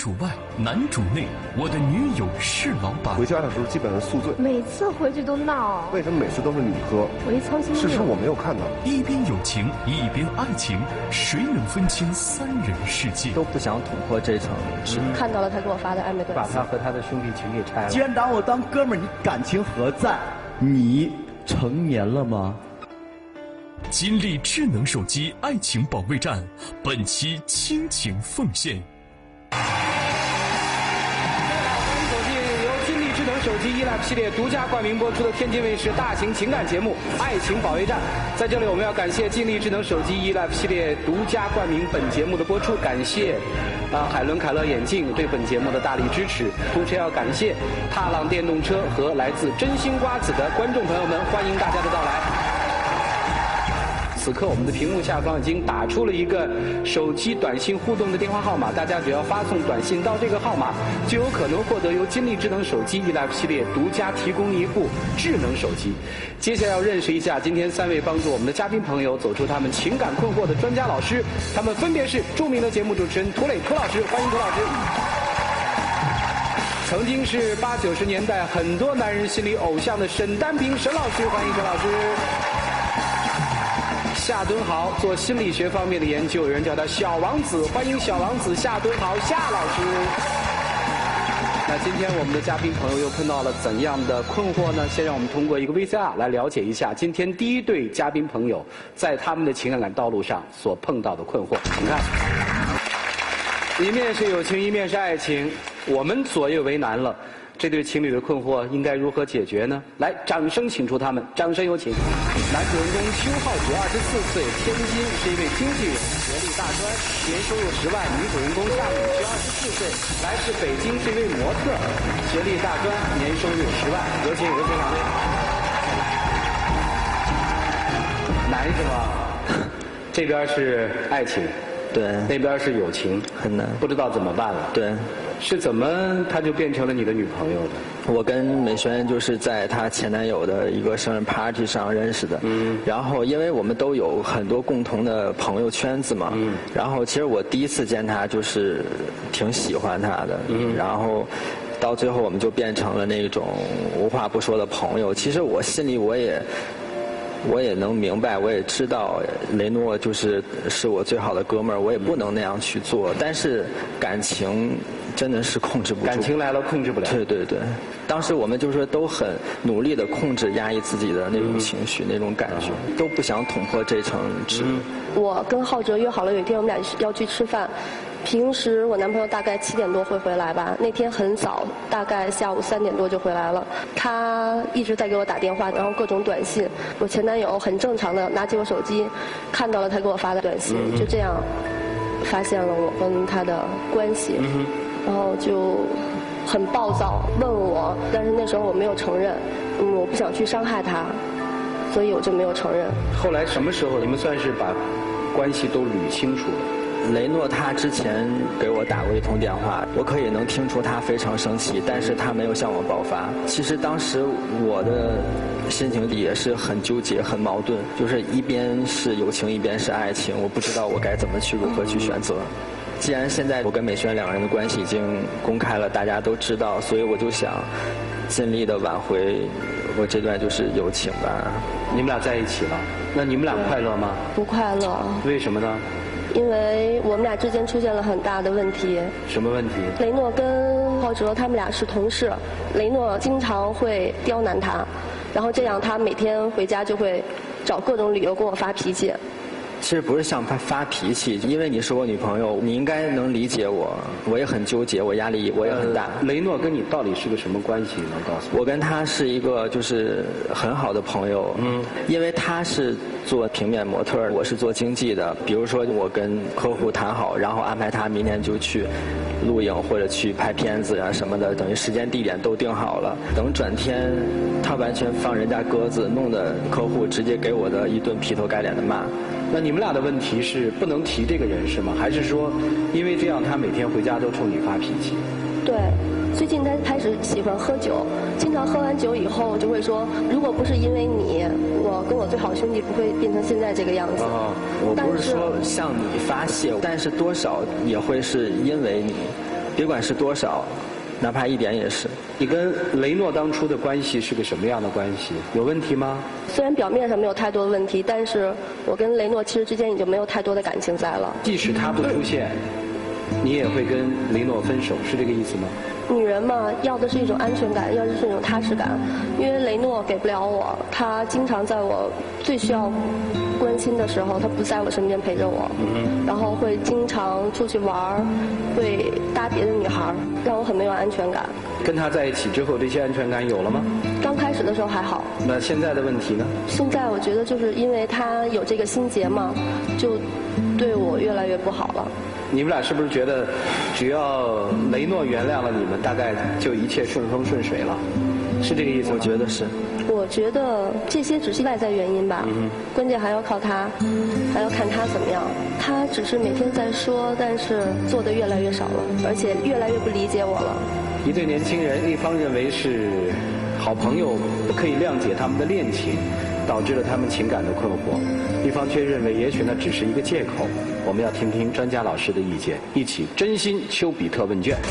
主外，男主内，我的女友是老板。 回家的时候基本上宿醉， 每次回去都闹。 为什么每次都是你喝？ 我一操心。 是我没有看到。 一边友情，一边爱情，谁能分清三人世界？ 都不想捅破这层纸。 看到了他给我发的暧昧短信， 把他和他的兄弟情给拆了。 既然拿我当哥们儿，你感情何在？你成年了吗？ 金立智能手机爱情保卫战，本期倾情奉献。 由金立智能手机 eLife 系列独家冠名播出的天津卫视大型情感节目《爱情保卫战》。在这里，我们要感谢金立智能手机 eLife 系列独家冠名本节目的播出，感谢海伦凯勒眼镜对本节目的大力支持，同时要感谢踏浪电动车和来自真心瓜子的观众朋友们，欢迎大家的到来。此刻我们的屏幕下方已经打出了一个手机短信互动的电话号码，大家只要发送短信到这个号码，就有可能获得由金立智能手机 eLife 系列独家提供一部智能手机。接下来要认识一下今天3位帮助我们的嘉宾朋友走出他们情感困惑的专家老师，他们分别是著名的节目主持人涂磊涂老师，欢迎涂老师。曾经是80、90年代很多男人心里偶像的沈丹平沈老师，欢迎沈老师。夏敦豪做心理学方面的研究，有人叫他小王子，欢迎小王子夏敦豪夏老师。那今天我们的嘉宾朋友又碰到了怎样的困惑呢？先让我们通过一个 VCR 来了解一下今天第一对嘉宾朋友在他们的情感道路上所碰到的困惑。你看，一面是友情，一面是爱情，我们左右为难了。这对情侣的困惑应该如何解决呢？来，掌声请出他们，掌声有请。男主人公邱浩哲，24岁，天津，是一位经纪人，学历大专，年收入10万。女主人公夏雨萱，24岁，来自北京，是一位模特，学历大专，年收入10万。有请两位。难是吗？这边是爱情， 对， 那边是友情， 很难， 不知道怎么办了。 对。 是怎么他就变成了你的女朋友的？ 我跟美萱就是在她前男友的一个生日 party 上认识的。然后因为我们都有很多共同的朋友圈子嘛。然后其实我第一次见她就是挺喜欢她的。然后到最后我们就变成了那种无话不说的朋友。其实我心里我也能明白，我也知道雷诺是我最好的哥们儿，我也不能那样去做。但是感情真的是控制不住， 感情来了控制不了。 对对对，当时我们就是都很努力的控制、压抑自己的那种情绪、那种感觉，都不想捅破这层纸。 我跟浩哲约好了，有一天我们俩要去吃饭。平时我男朋友大概7点多会回来吧，那天很早，大概下午3点多就回来了。他一直在给我打电话，然后各种短信。我前男友很正常的拿起我手机，看到了他给我发的短信，就这样发现了我跟他的关系，然后就很暴躁问我，但是那时候我没有承认，我不想去伤害他，所以我就没有承认。 后来什么时候你们算是把关系都捋清楚了？ 雷诺他之前给我打过一通电话，我可以能听出他非常生气，但是他没有向我爆发。其实当时我的心情也是很纠结、很矛盾，就是一边是友情，一边是爱情，我不知道我该怎么如何去选择。既然现在我跟美萱2个人的关系已经公开了，大家都知道，所以我就想尽力的挽回我这段就是友情吧。 你们俩在一起了，那你们俩快乐吗？ 不快乐。 为什么呢？ 因为我们俩之间出现了很大的问题。 什么问题？ 雷诺跟浩哲他们俩是同事，雷诺经常会刁难他，然后这样他每天回家就会找各种理由跟我发脾气。 其实不是向他发脾气，因为你是我女朋友，你应该能理解我，我也很纠结，我压力我也很大。 雷诺跟你到底是个什么关系？能告诉我？ 我跟他是一个就是很好的朋友，因为他是做平面模特，我是做经纪的。比如说我跟客户谈好，然后安排他明天就去录影或者去拍片子啊什么的，等于时间地点都定好了。等转天，他完全放人家鸽子，弄得客户直接给我的一顿劈头盖脸的骂。 那你们俩的问题是不能提这个人是吗？还是说，因为这样他每天回家都冲你发脾气？ 对，最近他开始喜欢喝酒，经常喝完酒以后就会说，如果不是因为你，我跟我最好的兄弟不会变成现在这个样子。 我不是说向你发泄，但是多少也会是因为你。 别管是多少，哪怕一点也是。 你跟雷诺当初的关系是个什么样的关系？有问题吗？ 虽然表面上没有太多的问题，但是我跟雷诺其实之间已经没有太多的感情在了。 即使他不出现，你也会跟雷诺分手，是这个意思吗？ 女人嘛，要的是一种安全感，要的是一种踏实感。因为雷诺给不了我，他经常在我最需要关心的时候，他不在我身边陪着我，然后会经常出去玩，会搭别的女孩，让我很没有安全感。 跟他在一起之后，这些安全感有了吗？ 刚开始的时候还好。 那现在的问题呢？ 现在我觉得就是因为他有这个心结嘛，就对我越来越不好了。 你们俩是不是觉得，只要雷诺原谅了你们，大概就一切顺风顺水了？是这个意思吗？ 我觉得是。 我觉得这些只是外在原因吧，关键还要靠他，还要看他怎么样。他只是每天在说，但是做的越来越少了，而且越来越不理解我了。 一对年轻人，一方认为是好朋友，不可以谅解他们的恋情，导致了他们情感的困惑；一方却认为也许那只是一个借口。我们要听听专家老师的意见，一起真心丘比特问卷。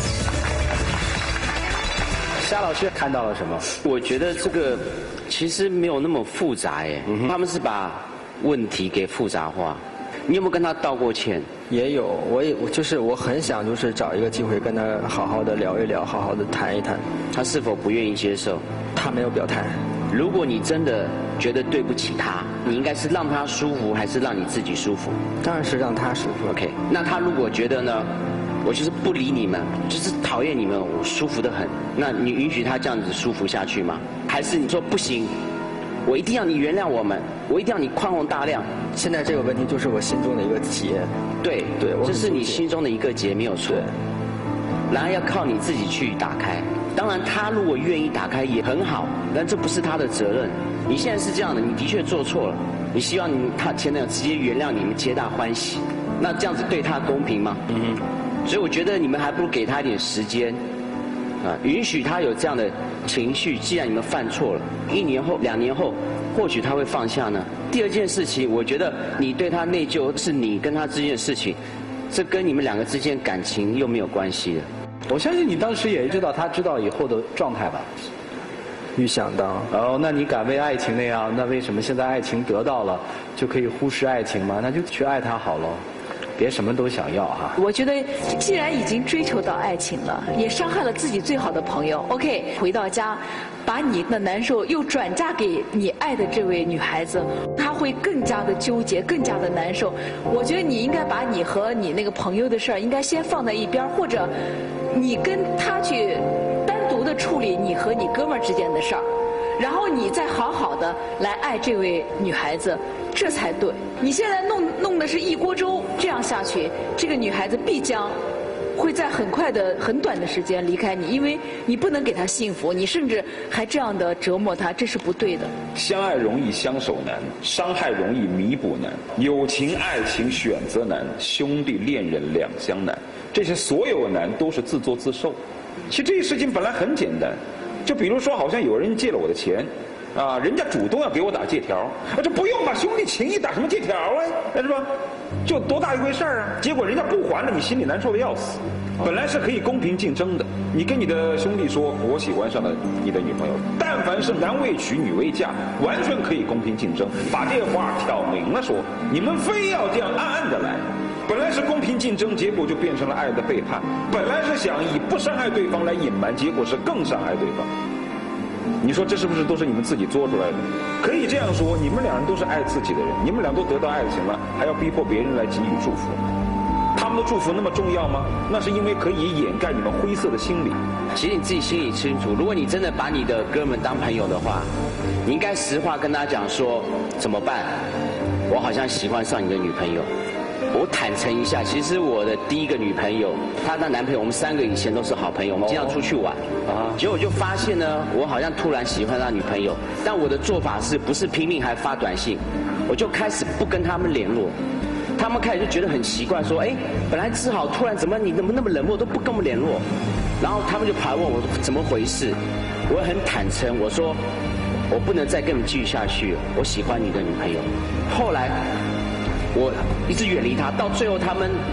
夏老师看到了什么？ 我觉得这个其实没有那么复杂耶，他们是把问题给复杂化。你有没有跟他道过歉？ 也有，我很想就是找一个机会跟他好好的聊一聊，好好的谈一谈。 他是否不愿意接受？ 他没有表态。 如果你真的觉得对不起他，你应该是让他舒服，还是让你自己舒服？ 当然是让他舒服。 OK， 那他如果觉得呢，我就是不理你们，就是讨厌你们，我舒服得很，那你允许他这样子舒服下去吗？还是你说不行，我一定要你原谅我们，我一定要你宽宏大量？ 现在这个问题就是我心中的一个结。 对，这是你心中的一个结，没有错。然后要靠你自己去打开。当然，他如果愿意打开也很好，但这不是他的责任。你现在是这样的，你的确做错了，你希望他前男友直接原谅你们，皆大欢喜。那这样子对他公平吗？所以我觉得你们还不如给他一点时间，允许他有这样的情绪。既然你们犯错了，1年后、2年后，或许他会放下呢。第二件事情，我觉得你对他内疚是你跟他之间的事情，这跟你们2个之间感情又没有关系的。 我相信你当时也知道他知道以后的状态吧？ 预想到。 哦，那你敢为爱情那样？那为什么现在爱情得到了就可以忽视爱情吗？那就去爱他好了。别什么都想要哈。 我觉得，既然已经追求到爱情了，也伤害了自己最好的朋友 ，OK， 回到家，把你的难受又转嫁给你爱的这位女孩子，她会更加的纠结，更加的难受。我觉得你应该把你和你那个朋友的事儿，应该先放在一边，或者你跟他去单独的处理你和你哥们儿之间的事儿。然后你再好好的来爱这位女孩子，这才对。你现在弄的是一锅粥，这样下去，这个女孩子必将会在很短的时间离开你，因为你不能给她幸福，你甚至还这样的折磨她，这是不对的。 相爱容易相守难，伤害容易弥补难，友情爱情选择难，兄弟恋人两相难。这些所有的难都是自作自受。其实这些事情本来很简单。就比如说，好像有人借了我的钱，人家主动要给我打借条，这不用吧，兄弟情谊打什么借条啊，是吧？就多大一回事啊！结果人家不还了，你心里难受的要死。本来是可以公平竞争的，你跟你的兄弟说，我喜欢上了你的女朋友，但凡是男未娶女未嫁，完全可以公平竞争，把这话挑明了说，你们非要这样暗暗的来。本来是公平竞争，结果就变成了爱的背叛。本来是想以不伤害对方来隐瞒，结果是更伤害对方。你说这是不是都是你们自己做出来的？可以这样说，你们2人都是爱自己的人，你们俩都得到爱情了，还要逼迫别人来给予祝福。他们的祝福那么重要吗？那是因为可以掩盖你们灰色的心理。 其实你自己心里清楚，如果你真的把你的哥们当朋友的话，你应该实话跟他讲说，怎么办？我好像喜欢上你的女朋友。我坦诚一下，其实我的第一个女朋友，她的男朋友，我们3个以前都是好朋友，我们经常出去玩。结果我就发现呢，我好像突然喜欢上女朋友，但我的做法是不是拼命还发短信，我就开始不跟他们联络。他们开始就觉得很奇怪，说，本来治好，突然怎么你怎么那么冷漠，都不跟我们联络？然后他们就跑来问我怎么回事，我很坦诚，我说我不能再跟你们继续下去了，我喜欢你的女朋友。后来我一直远离他，到最后他们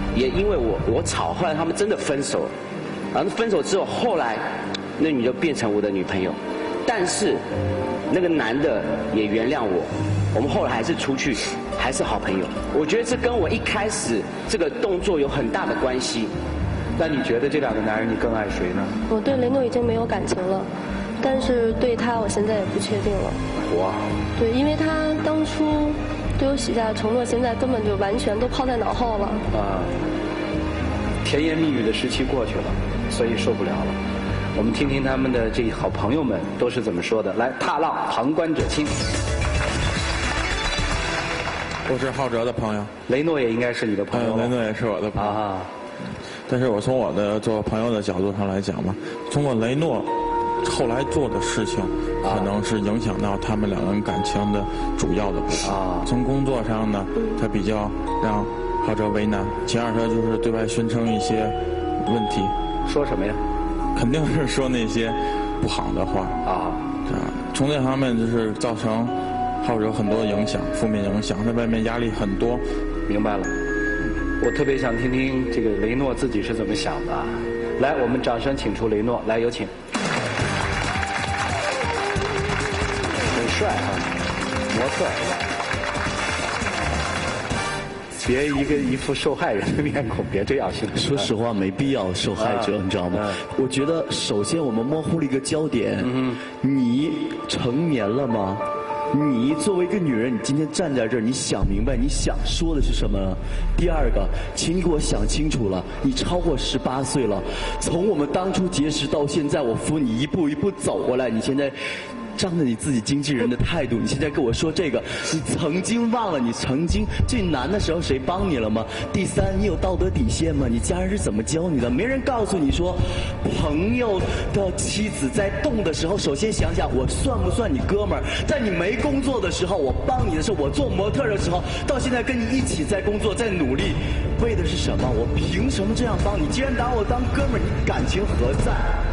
也因为我吵，后来他们真的分手了。然后分手之后，后来那女的变成我的女朋友，但是那个男的也原谅我，我们后来还是出去，还是好朋友。我觉得这跟我一开始这个动作有很大的关系。 那你觉得这两个男人你更爱谁呢？ 我对雷诺已经没有感情了，但是对他我现在也不确定了。对，因为他当初对我许下的承诺，现在根本就完全都抛在脑后了。 啊，甜言蜜语的时期过去了，所以受不了了。我们听听他们的这好朋友们都是怎么说的。来，踏浪旁观者清。 我是浩哲的朋友， 雷诺也应该是你的朋友。 雷诺也是我的朋友啊。但是我从我的做朋友的角度上来讲吧，通过雷诺后来做的事情，可能是影响到他们两个人感情的主要的部分。从工作上呢，他比较让浩哲为难。其二，他就是对外宣称一些问题。 说什么呀？ 肯定是说那些不好的话啊。从这方面就是造成浩哲很多影响，负面影响，在外面压力很多。 明白了。我特别想听听这个雷诺自己是怎么想的。来，我们掌声请出雷诺，来有请。很帅啊，模特。别一副受害人的面孔，别这样行。 说实话，没必要受害者，你知道吗？我觉得首先我们模糊了一个焦点。你成年了吗？你作为一个女人，你今天站在这儿，你想明白你想说的是什么？第二个，请你给我想清楚了，你超过18岁了，从我们当初结识到现在，我扶你一步一步走过来，你现在仗着你自己经纪人的态度，你现在跟我说这个，你曾经忘了你曾经最难的时候谁帮你了吗？第三，你有道德底线吗？你家人是怎么教你的？没人告诉你说，朋友的妻子在动的时候，首先想想我算不算你哥们儿？在你没工作的时候，我帮你的时候，我做模特的时候，到现在跟你一起在工作，在努力，为的是什么？我凭什么这样帮你？既然拿我当哥们儿，你感情何在？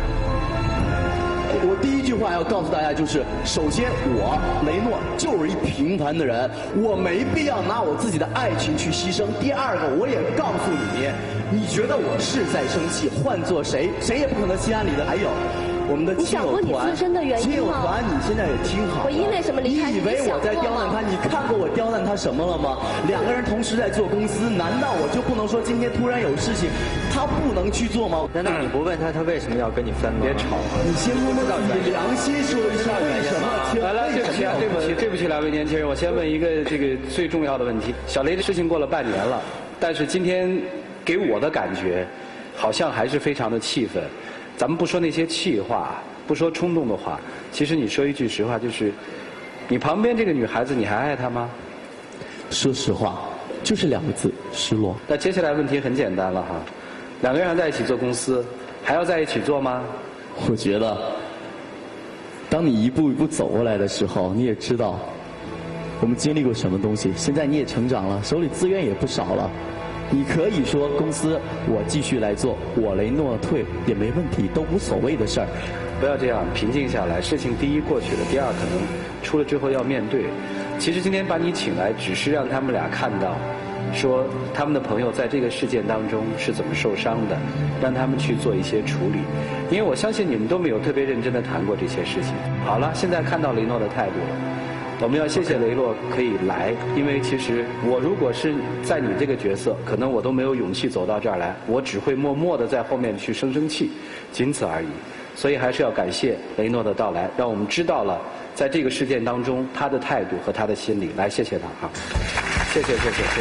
我第一句话要告诉大家就是，首先我雷诺就是一平凡的人，我没必要拿我自己的爱情去牺牲。第二个，我也告诉你，你觉得我是在生气，换做谁也不可能心安理得。还有我们的亲友团，亲友团你现在也听好了。 我因为什么离开你以为我在刁难他？你看过我刁难他什么了吗？两个人同时在做公司，难道我就不能说今天突然有事情，他不能去做吗？ 难道你不问他为什么要跟你分吗？ 别吵啊！ 你先问问你良心说一下为什么？ 来，对不起啊，对不起，两位年轻人，我先问一个这个最重要的问题。小雷的事情过了半年了，但是今天给我的感觉，好像还是非常的气愤。咱们不说那些气话，不说冲动的话，其实你说一句实话，就是你旁边这个女孩子，你还爱她吗？ 说实话，就是2个字：失落。 那接下来问题很简单了哈，两个人还在一起做公司，还要在一起做吗？ 我觉得，当你一步一步走过来的时候，你也知道我们经历过什么东西。现在你也成长了，手里资源也不少了。你可以说公司我继续来做，我雷诺退也没问题，都无所谓的事儿。 不要这样，平静下来。事情第一过去了，第二可能出了之后要面对。其实今天把你请来，只是让他们俩看到，说他们的朋友在这个事件当中是怎么受伤的，让他们去做一些处理。因为我相信你们都没有特别认真的谈过这些事情。好了，现在看到雷诺的态度了。我们要谢谢雷诺可以来，因为其实我如果是在你这个角色，可能我都没有勇气走到这儿来，我只会默默地在后面去生气，仅此而已。所以还是要感谢雷诺的到来，让我们知道了在这个事件当中他的态度和他的心理。来，谢谢他啊！谢谢。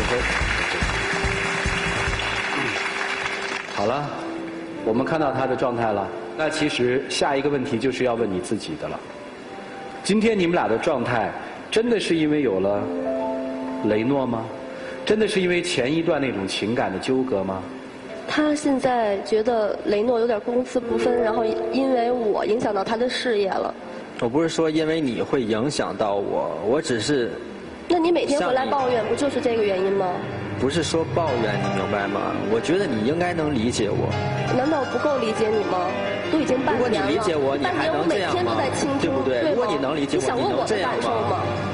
好了，我们看到他的状态了。那其实下一个问题就是要问你自己的了。今天你们俩的状态，真的是因为有了雷诺吗？真的是因为前一段那种情感的纠葛吗？ 他现在觉得雷诺有点公私不分，然后因为我影响到他的事业了。 我不是说因为你会影响到我，我只是。 那你每天回来抱怨，不就是这个原因吗？ 不是说抱怨，你明白吗？我觉得你应该能理解我。 难道不够理解你吗？都已经半年了。 如果你理解我，你还能这样吗？ 半年我每天都在倾听， 对不对？如果你能理解我， 你想问我的感受吗？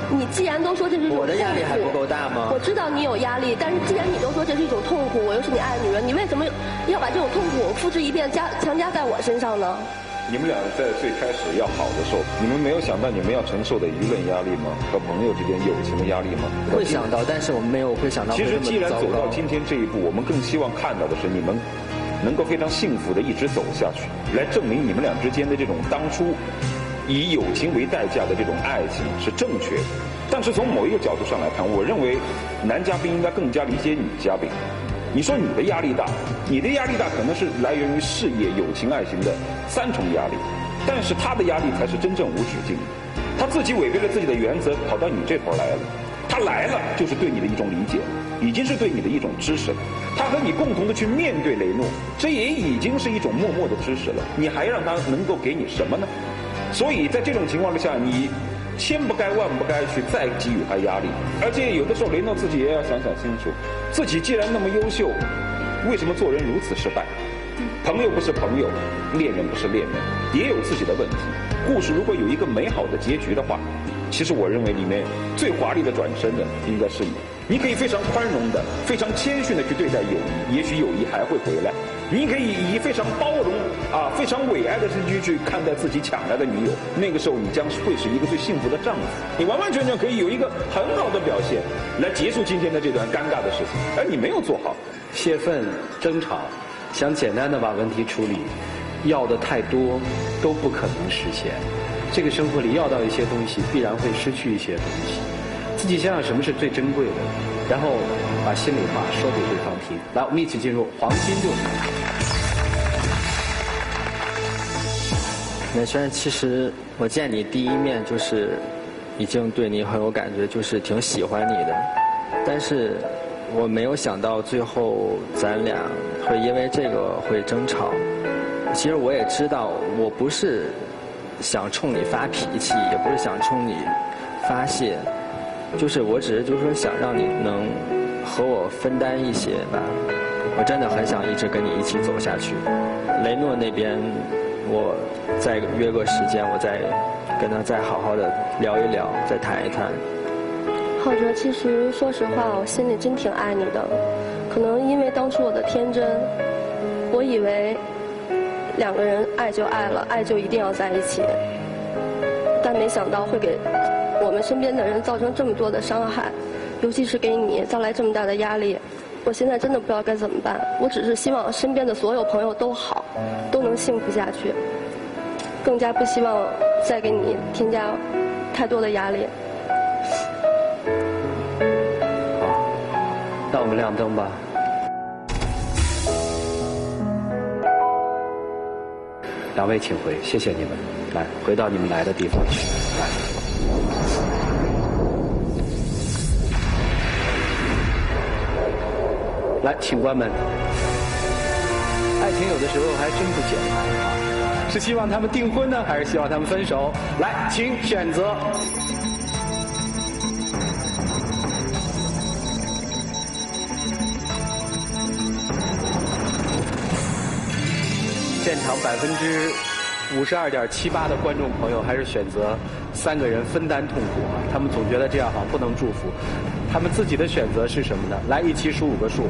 你既然都说这是一种痛苦， 我的压力还不够大吗？ 我知道你有压力，但是既然你都说这是一种痛苦，我又是你爱的女人，你为什么要把这种痛苦复制一遍强加在我身上呢？ 你们俩在最开始要好的时候，你们没有想到你们要承受的舆论压力吗？和朋友之间友情的压力吗？ 会想到，但是我们没有会想到。 其实既然走到今天这一步，我们更希望看到的是你们能够非常幸福的一直走下去，来证明你们俩之间的这种当初以友情为代价的这种爱情是正确的。但是从某一个角度上来看，我认为男嘉宾应该更加理解女嘉宾。你说你的压力大，你的压力大可能是来源于事业、友情、爱情的3重压力，但是他的压力才是真正无止境的。他自己违背了自己的原则，跑到你这头来了。他来了就是对你的一种理解，已经是对你的一种支持了。他和你共同的去面对雷诺，这也已经是一种默默的支持了。你还让他能够给你什么呢？所以在这种情况之下，你千不该万不该去再给予他压力。而且有的时候雷诺自己也要想想清楚，自己既然那么优秀，为什么做人如此失败？朋友不是朋友，恋人不是恋人，也有自己的问题。故事如果有一个美好的结局的话，其实我认为里面最华丽的转身的应该是你。你可以非常宽容的、非常谦逊的去对待友谊，也许友谊还会回来。你可以以非常包容非常伟岸的身躯去看待自己抢来的女友，那个时候你将会是一个最幸福的丈夫。你完完全全可以有一个很好的表现来结束今天的这段尴尬的事情，而你没有做好。 泄愤、争吵，想简单的把问题处理，要的太多都不可能实现。这个生活里要到一些东西，必然会失去一些东西。自己想想什么是最珍贵的，然后把心里话说给对方听。来，我们一起进入黄金6年。 美萱，其实我见你第一面就是已经对你很有感觉，就是挺喜欢你的，但是我没有想到最后咱俩会因为这个会争吵。其实我也知道，我不是想冲你发脾气，也不是想冲你发泄，就是我只是就是说想让你能和我分担一些吧。我真的很想一直跟你一起走下去。雷诺那边，我再约个时间，我再跟他再好好的聊一聊，再谈一谈。 浩哲，其实说实话，我心里真挺爱你的。可能因为当初我的天真，我以为2个人爱就爱了，爱就一定要在一起，但没想到会给我们身边的人造成这么多的伤害，尤其是给你带来这么大的压力。我现在真的不知道该怎么办，我只是希望身边的所有朋友都好，都能幸福下去，更加不希望再给你添加太多的压力。 好，那我们亮灯吧。2位请回，谢谢你们。来，回到你们来的地方去。来，请关门。爱情有的时候还真不简单啊！是希望他们订婚呢，还是希望他们分手？来，请选择。现场52.78%的观众朋友还是选择3个人分担痛苦啊！他们总觉得这样好像不能祝福。他们自己的选择是什么呢？来，一起数5个数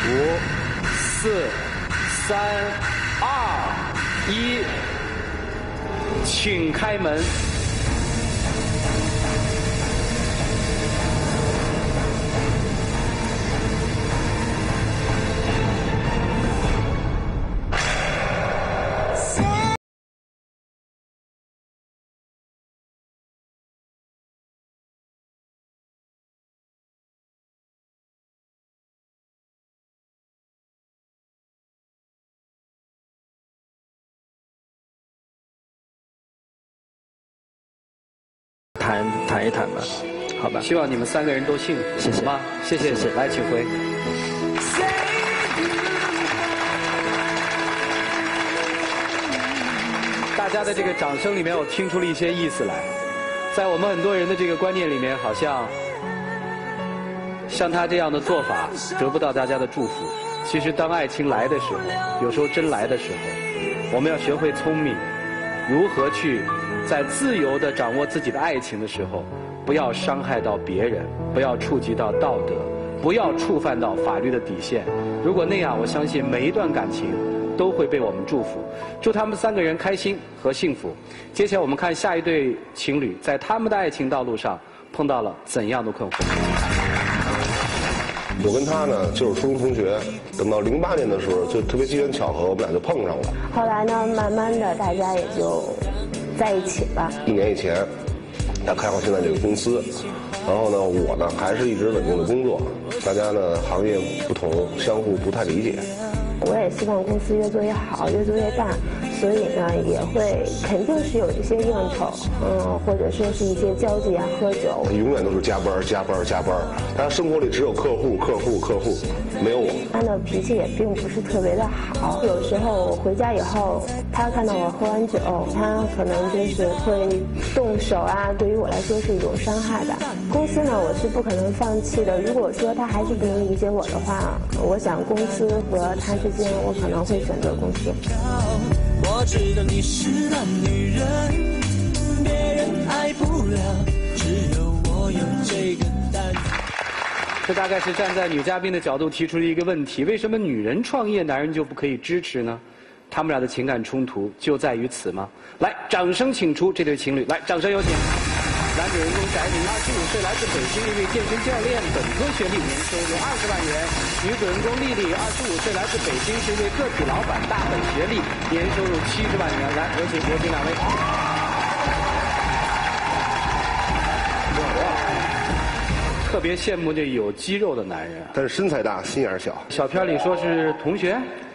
：5、4、3、2、1，请开门。 谈一谈吧，好吧。 希望你们3个人都幸福， 谢谢好吗？谢谢，谢谢。来，请回。大家的这个掌声里面，我听出了一些意思来。在我们很多人的这个观念里面，好像像他这样的做法得不到大家的祝福。其实，当爱情来的时候，有时候真来的时候，我们要学会聪明，如何去在自由地掌握自己的爱情的时候， 不要伤害到别人，不要触及到道德，不要触犯到法律的底线。如果那样，我相信每一段感情都会被我们祝福。祝他们3个人开心和幸福。接下来我们看下一对情侣在他们的爱情道路上碰到了怎样的困惑。 我跟他呢就是初中同学，等到08年的时候就特别机缘巧合，我们俩就碰上了。 后来呢，慢慢的大家也就在一起了。 1年以前，他开好现在这个公司，然后呢，我呢还是一直稳定的工作，大家呢行业不同，相互不太理解。 我也希望公司越做越好，越做越大，所以呢也会肯定是有一些应酬，或者说是一些交际啊，喝酒。 他永远都是加班，他生活里只有客户，没有我。 他的脾气也并不是特别的好，有时候我回家以后，他看到我喝完酒，他可能就是会动手啊，对于我来说是一种伤害吧。公司呢，我是不可能放弃的。如果说他还是不能理解我的话，我想公司和他之间，我可能会选择公司。 我知道你是烂女人，别人爱不了，只有我有这个胆。 这大概是站在女嘉宾的角度提出了一个问题：为什么女人创业，男人就不可以支持呢？他们俩的情感冲突就在于此吗？来，掌声请出这对情侣，来，掌声有请。男主人公翟宁，25岁，来自北京，一位健身教练，本科学历，年收入20万元。女主人公丽丽，25岁，来自北京，是一位个体老板，大本学历，年收入70万元。来，有请2位。特别羡慕这有肌肉的男人， 但是身材大，心眼小。 小片里说是同学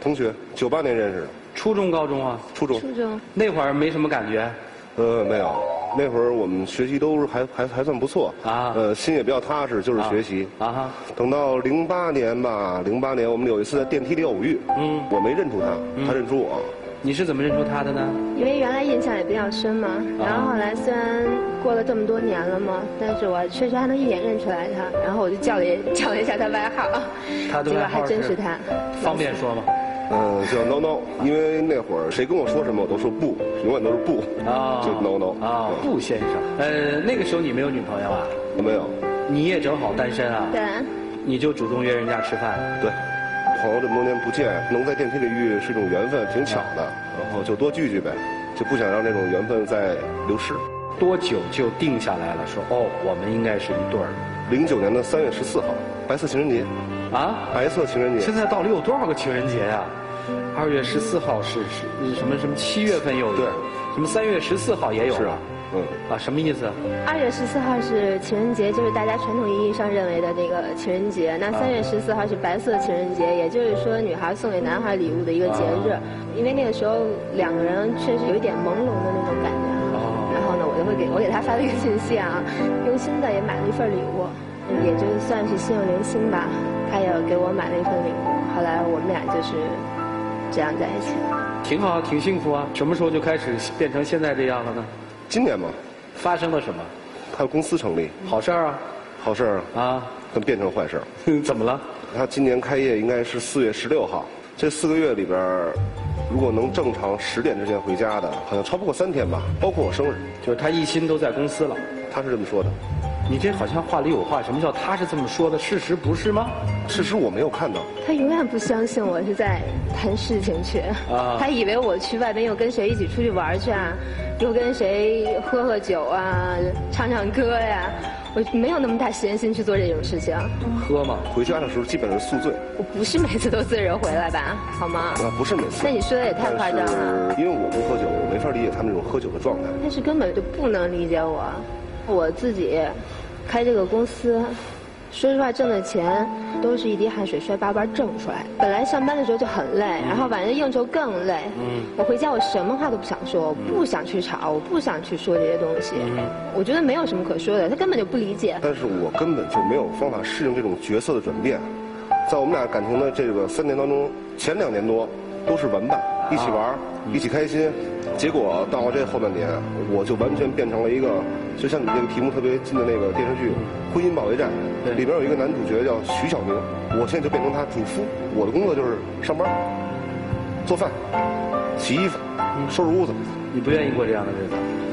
，98年认识的。 初中、高中啊？ 初中。 那会儿没什么感觉。 没有，那会儿我们学习都还算不错啊。心也比较踏实，就是学习啊。等到08年吧，08年我们有一次在电梯里偶遇，我没认出他，他认出我。 你是怎么认出他的呢？ 因为原来印象也比较深嘛，然后后来虽然过了这么多年了嘛，但是我确实还能一眼认出来他，然后我就叫了一下他外号，结果还真是他。 方便说吗？ 叫 no， 因为那会儿谁跟我说什么我都说不，永远都是不啊，就 no 啊，不先生。那个时候你没有女朋友啊？ 没有。 你也正好单身啊？ 对。 你就主动约人家吃饭？ 对。朋友这么多年不见，能在电梯里遇是一种缘分，挺巧的。然后就多聚聚呗，就不想让这种缘分再流失。 多久就定下来了？说我们应该是一对儿。 09年的3月14号，白色情人节。啊？白色情人节。 现在到底有多少个情人节呀？2月14号是什么7月份有？ 对。 什么3月14号也有？ 是啊。 什么意思 ？2月14号是情人节，就是大家传统意义上认为的那个情人节。那3月14号是白色情人节，也就是说女孩送给男孩礼物的一个节日。因为那个时候2个人确实有一点朦胧的那种感觉。然后呢，我给他发了一个信息啊，用心的也买了一份礼物，也就算是心有灵犀吧。他也给我买了一份礼物，后来我们俩就是这样在一起。 挺好，挺幸福啊！什么时候就开始变成现在这样了呢？ 今年嘛。 发生了什么？ 他的公司成立。 好事儿啊！ 好事儿啊！但变成坏事儿。 怎么了？ 他今年开业应该是4月16号，这4个月里边，如果能正常10点之前回家的，好像超不过3天吧，包括我生日。 就是他一心都在公司了。 他是这么说的。 你这好像话里有话，什么叫他是这么说的？事实不是吗？ 事实我没有看到。 他永远不相信我是在谈事情去，他以为我去外边又跟谁一起出去玩去啊，又跟谁喝酒啊，唱歌呀。我没有那么大时间心去做这种事情。 喝嘛，回家的时候基本是宿醉。 我不是每次都醉着回来吧，好吗？ 不是每次。 那你说的也太夸张了。 因为我不喝酒，我没法理解他们这种喝酒的状态。 但是根本就不能理解我，我自己开这个公司。说实话，挣的钱都是一滴汗水摔巴巴挣出来。本来上班的时候就很累，然后晚上应酬更累。我回家我什么话都不想说，我不想去吵，我不想去说这些东西。我觉得没有什么可说的，他根本就不理解。 但是我根本就没有方法适应这种角色的转变。在我们俩感情的这个3年当中，前2年多都是玩伴，一起玩，一起开心。结果到了这后半年，我就完全变成了一个，就像你这个题目特别近的那个电视剧《婚姻保卫战》，里边有一个男主角叫徐小明，我现在就变成他主夫。我的工作就是上班、做饭、洗衣服、收拾屋子。 你不愿意过这样的日子？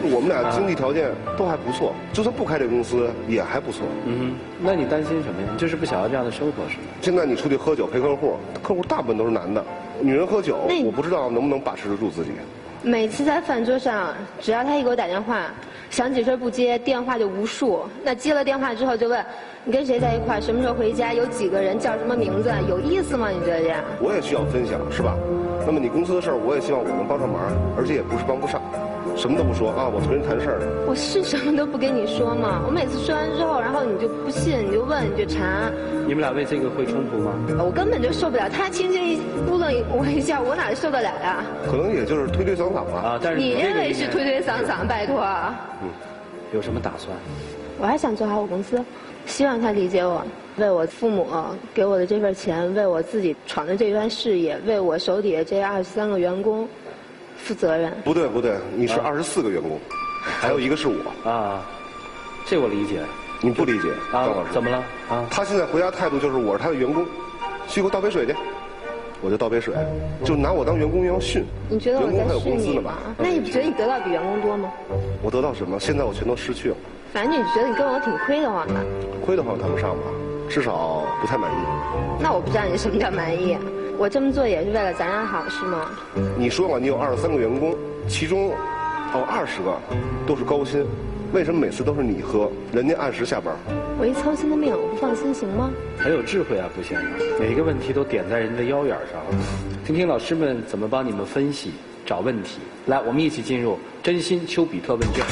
我们俩经济条件都还不错，就算不开这公司也还不错。 那你担心什么呀？你就是不想要这样的生活是吗？ 现在你出去喝酒陪客户，客户大部分都是男的，女人喝酒，我不知道能不能把持得住自己。 每次在饭桌上，只要他一给我打电话，响几声不接，电话就无数。那接了电话之后就问你跟谁在一块，什么时候回家，有几个人，叫什么名字，有意思吗？你觉得这样？ 我也需要分享，是吧？那么你公司的事儿，我也希望我能帮上忙，而且也不是帮不上。什么都不说啊，我跟人谈事儿。 我是什么都不跟你说吗？我每次说完之后，然后你就不信，你就问，你就查。 你们俩为这个会冲突吗？ 我根本就受不了，他轻轻一咕楞我一下，我哪受得了呀？ 可能也就是推推搡搡吧。 啊，但是你认为是推推搡搡？拜托。 有什么打算？ 我还想做好我公司，希望他理解我，为我父母给我的这份钱，为我自己闯的这番事业，为我手底下这23个员工负责任。 不对，你是24个员工，还有一个是我。 啊，这我理解。 你不理解，张老师。 怎么了？啊， 他现在回家态度就是我是他的员工，去给我倒杯水去，我就倒杯水，就拿我当员工一样训。 你觉得我在训你吗？那你不觉得你得到比员工多吗？ 我得到什么？现在我全都失去了。 反正你觉得你跟我挺亏得慌的。 亏得慌谈不上吧，至少不太满意。 那我不知道你什么叫满意。我这么做也是为了咱俩好，是吗？ 你说了，你有23个员工，其中20个都是高薪，为什么每次都是你喝，人家按时下班？ 我一操心的命，我不放心行吗？ 很有智慧啊，傅先生，每一个问题都点在人家的腰眼上。听听老师们怎么帮你们分析、找问题。来，我们一起进入真心丘比特问卷。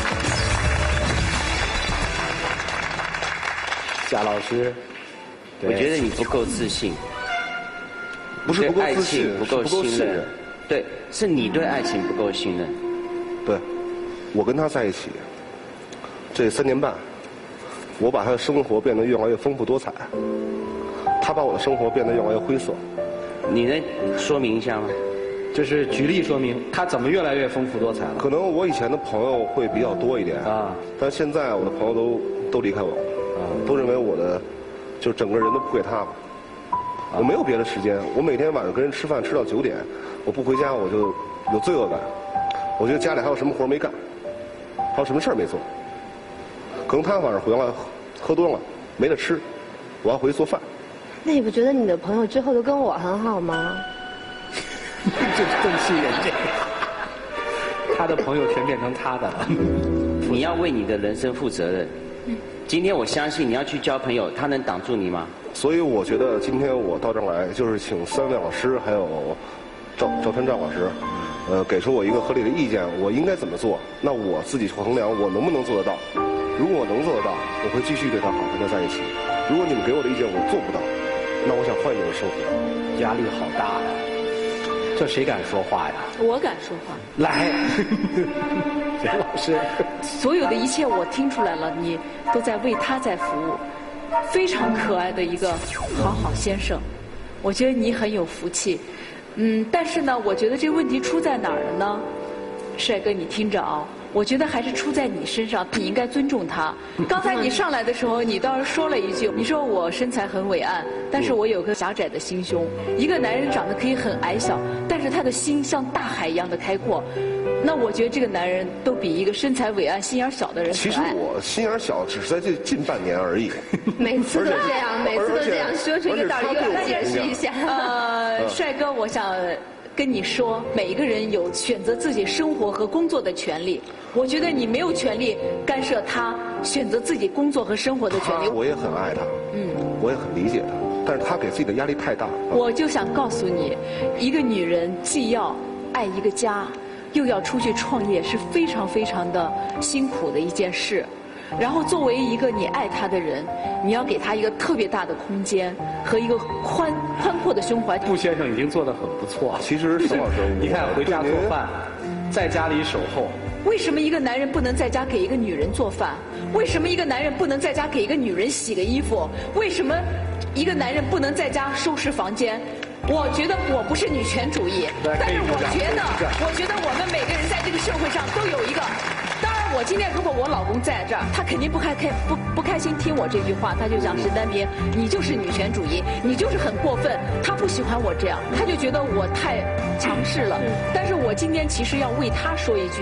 夏老师， 我觉得你不够自信。 不是不够自信， 不够信任。对，是你对爱情不够信任。 对，我跟他在一起这3年半，我把他的生活变得越来越丰富多彩，他把我的生活变得越来越灰色。 你能说明一下吗？ 就是举例说明他怎么越来越丰富多彩了。 可能我以前的朋友会比较多一点啊，但现在我的朋友都离开我了，都认为我的就整个人都不给他了。我没有别的时间，我每天晚上跟人吃饭吃到9点，我不回家我就有罪恶感，我觉得家里还有什么活没干，还有什么事儿没做。可能他晚上回来喝多了没得吃，我要回去做饭。 那你不觉得你的朋友之后都跟我很好吗？ 这更气人这个，他的朋友全变成他的了。 你要为你的人生负责任。今天我相信你要去交朋友，他能挡住你吗？ 所以我觉得今天我到这儿来，就是请3位老师还有赵川赵老师，给出我一个合理的意见，我应该怎么做？那我自己衡量我能不能做得到。如果我能做得到，我会继续对他好，跟他在一起。如果你们给我的意见我做不到，那我想换一种生活。 压力好大呀！这谁敢说话呀？ 我敢说话。 来，袁老师， 所有的一切我听出来了，你都在为他在服务，非常可爱的一个好先生，我觉得你很有福气。但是呢，我觉得这个问题出在哪儿了呢？帅哥，你听着啊。我觉得还是出在你身上，你应该尊重他。刚才你上来的时候，你倒是说了一句，你说我身材很伟岸，但是我有个狭窄的心胸。一个男人长得可以很矮小，但是他的心像大海一样的开阔。那我觉得这个男人都比一个身材伟岸、心眼小的人可爱。 其实我心眼小，只是在这近半年而已。 每次都这样，每次都这样，说出一个道理，又来解释一下。 帅哥，我想跟你说，每一个人有选择自己生活和工作的权利。我觉得你没有权利干涉他选择自己工作和生活的权利。 我也很爱他，我也很理解他，但是他给自己的压力太大。 我就想告诉你，一个女人既要爱一个家，又要出去创业，是非常非常的辛苦的一件事。然后作为一个你爱他的人，你要给他一个特别大的空间和一个宽阔的胸怀。 傅先生已经做得很不错。 其实沈老师， 你看回家做饭，在家里守候。 为什么一个男人不能在家给一个女人做饭？为什么一个男人不能在家给一个女人洗个衣服？为什么一个男人不能在家收拾房间？我觉得我不是女权主义，但是我觉得我们每个人在这个社会上都有一个。当然，我今天如果我老公在这儿，他肯定不开心听我这句话，他就讲沈丹平，你就是女权主义，你就是很过分，他不喜欢我这样，他就觉得我太强势了。但是我今天其实要为他说一句，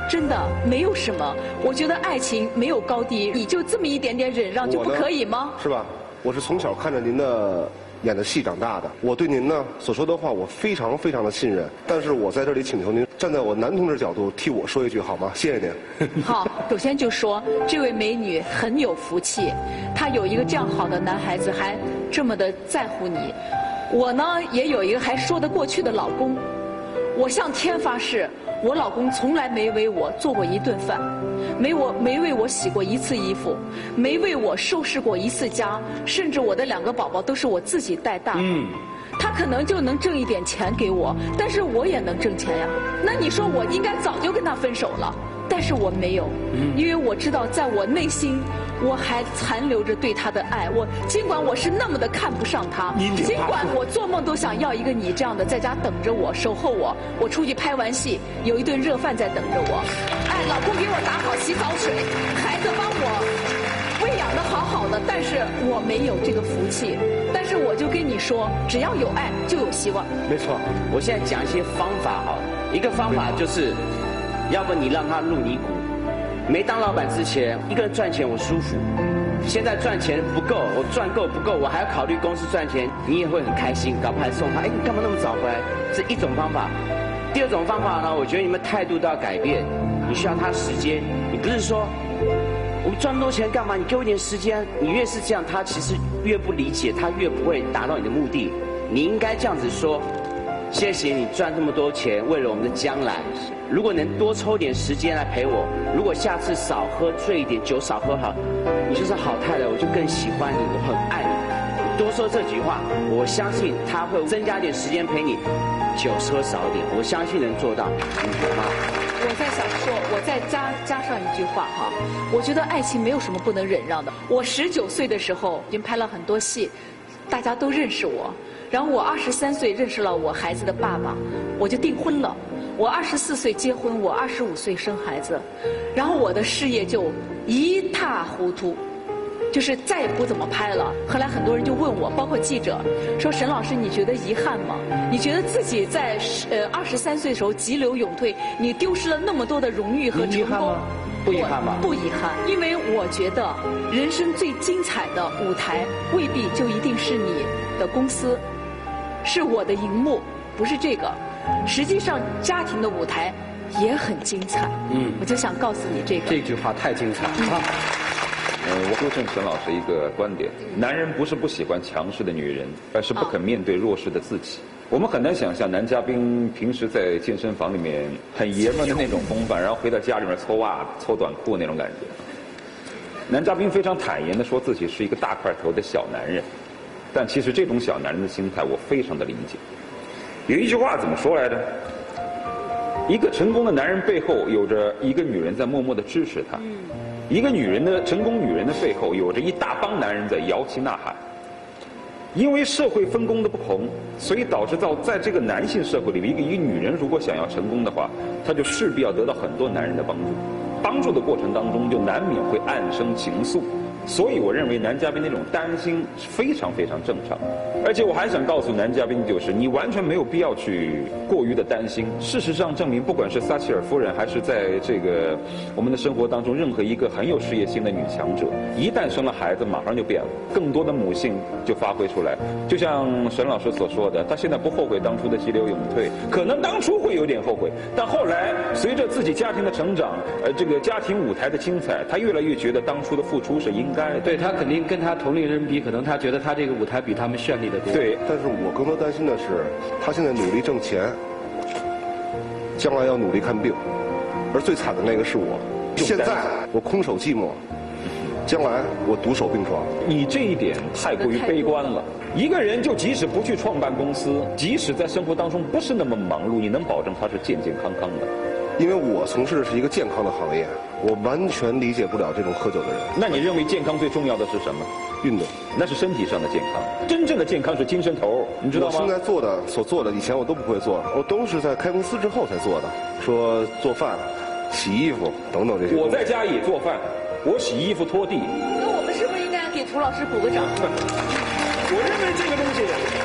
真的没有什么。我觉得爱情没有高低，你就这么一点点忍让就不可以吗？ 是吧？我是从小看着您的演的戏长大的，我对您呢所说的话我非常非常的信任。但是我在这里请求您站在我男同志角度替我说一句好吗？谢谢您。 好，首先就说这位美女很有福气，她有一个这样好的男孩子，还这么的在乎你。我呢也有一个还说得过去的老公，我向天发誓，我老公从来没为我做过一顿饭，没为我洗过一次衣服，没为我收拾过一次家，甚至我的2个宝宝都是我自己带大的。他可能就能挣一点钱给我，但是我也能挣钱呀。那你说我应该早就跟他分手了，但是我没有，因为我知道在我内心我还残留着对他的爱。尽管我是那么的看不上他，尽管我做梦都想要一个你这样的在家等着我，守候我，我出去拍完戏有一顿热饭在等着我，老公给我打好洗澡水，孩子帮我喂养的好好的，但是我没有这个福气。但是我就跟你说，只要有爱就有希望。 没错，我现在讲一些方法哈。一个方法就是，要不你让他入你股。没当老板之前，一个人赚钱我舒服。现在赚钱不够，我赚够不够，我还要考虑公司赚钱，你也会很开心，搞不好还送他。你干嘛那么早回来？这一种方法。第二种方法呢，我觉得你们态度都要改变。你需要他时间，你不是说我们赚那么多钱干嘛？你给我一点时间。你越是这样，他其实越不理解，他越不会达到你的目的。你应该这样子说：谢谢你赚这么多钱，为了我们的将来。如果能多抽点时间来陪我，如果下次少喝醉一点，酒少喝好，你就是好太太，我就更喜欢你，我很爱你。多说这句话，我相信他会增加点时间陪你，酒喝少点，我相信能做到，你懂吗？ 我在想说，我再加上一句话哈，我觉得爱情没有什么不能忍让的。我19岁的时候已经拍了很多戏，大家都认识我。然后我23岁认识了我孩子的爸爸，我就订婚了。我24岁结婚，我25岁生孩子，然后我的事业就一塌糊涂，就是再也不怎么拍了。后来很多人就问我，包括记者，说沈老师你觉得遗憾吗？你觉得自己在23岁的时候急流勇退，你丢失了那么多的荣誉和成功？ 不遗憾吗？ 不遗憾，因为我觉得人生最精彩的舞台未必就一定是你的公司，是我的荧幕，不是这个。实际上，家庭的舞台也很精彩。我就想告诉你这个。 这句话太精彩了。 我纠正沈老师一个观点：男人不是不喜欢强势的女人，而是不肯面对弱势的自己。我们很难想象男嘉宾平时在健身房里面很爷们的那种风范，然后回到家里面搓袜子、搓短裤那种感觉。男嘉宾非常坦言地说自己是一个大块头的小男人，但其实这种小男人的心态我非常的理解。有一句话怎么说来着？一个成功的男人背后有着一个女人在默默地支持他，一个成功女人的背后有着一大帮男人在摇旗呐喊。因为社会分工的不同，所以导致在这个男性社会里面，一个女人如果想要成功的话，她就势必要得到很多男人的帮助。帮助的过程当中，就难免会暗生情愫。所以我认为男嘉宾那种担心是非常非常正常。而且我还想告诉男嘉宾，就是你完全没有必要去过于的担心。事实上证明，不管是撒切尔夫人，还是在这个我们的生活当中任何一个很有事业心的女强者，一旦生了孩子，马上就变了，更多的母性就发挥出来。就像沈老师所说的，她现在不后悔当初的急流勇退，可能当初会有点后悔，但后来随着自己家庭的成长，这个家庭舞台的精彩，她越来越觉得当初的付出是应该的。 对，她肯定跟她同龄人比，可能她觉得她这个舞台比他们绚丽的多。 对，但是我更多担心的是，她现在努力挣钱，将来要努力看病，而最惨的那个是我。现在我空手寂寞，将来我独守病床。 你这一点太过于悲观了。一个人就即使不去创办公司，即使在生活当中不是那么忙碌，你能保证他是健健康康的？ 因为我从事的是一个健康的行业，我完全理解不了这种喝酒的人。 那你认为健康最重要的是什么？ 运动。 那是身体上的健康，真正的健康是精神头，你知道吗？ 我现在所做的，以前我都不会做，我都是在开公司之后才做的。说做饭、洗衣服等等这些。 我在家也做饭，我洗衣服、拖地。 那我们是不是应该给涂老师鼓个掌？ 我认为这个东西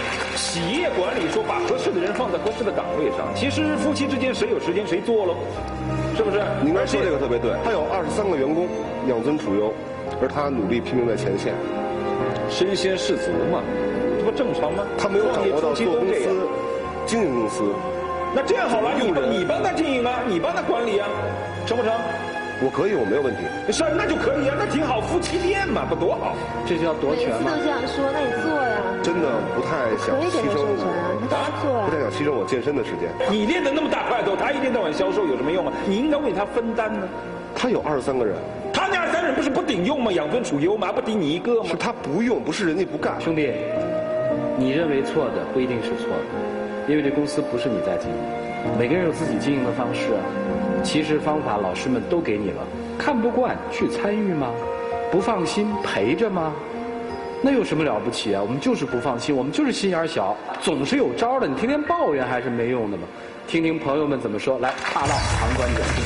企业管理说把合适的人放在合适的岗位上，其实夫妻之间谁有时间谁做喽，是不是？ 您刚才说这个特别对，他有23个员工，养尊处优，而他努力拼命在前线， 身先士卒嘛，这不正常吗？ 他没有掌握到做公司、经营公司。 那这样好了，你帮他经营啊，你帮他管理啊，成不成？ 我可以，我没有问题。 是，那就可以啊，那挺好，夫妻店嘛，不多好？ 这就叫夺权嘛。 每次都这样说，那你做呀。 真的不太想牺牲， 不太想牺牲我健身的时间。 你练得那么大块头，他一天到晚销售有什么用啊？你应该为他分担呢。 他有23个人， 他那23人不是不顶用吗？养尊处优吗？不顶你一个吗？ 是他不用，不是人家不干。 兄弟，你认为错的不一定是错的，因为这公司不是你在经营，每个人有自己经营的方式啊。其实方法老师们都给你了，看不惯去参与吗？不放心陪着吗？那有什么了不起啊？我们就是不放心，我们就是心眼小，总是有招的。你天天抱怨还是没用的嘛。听听朋友们怎么说，来大唠旁观者清。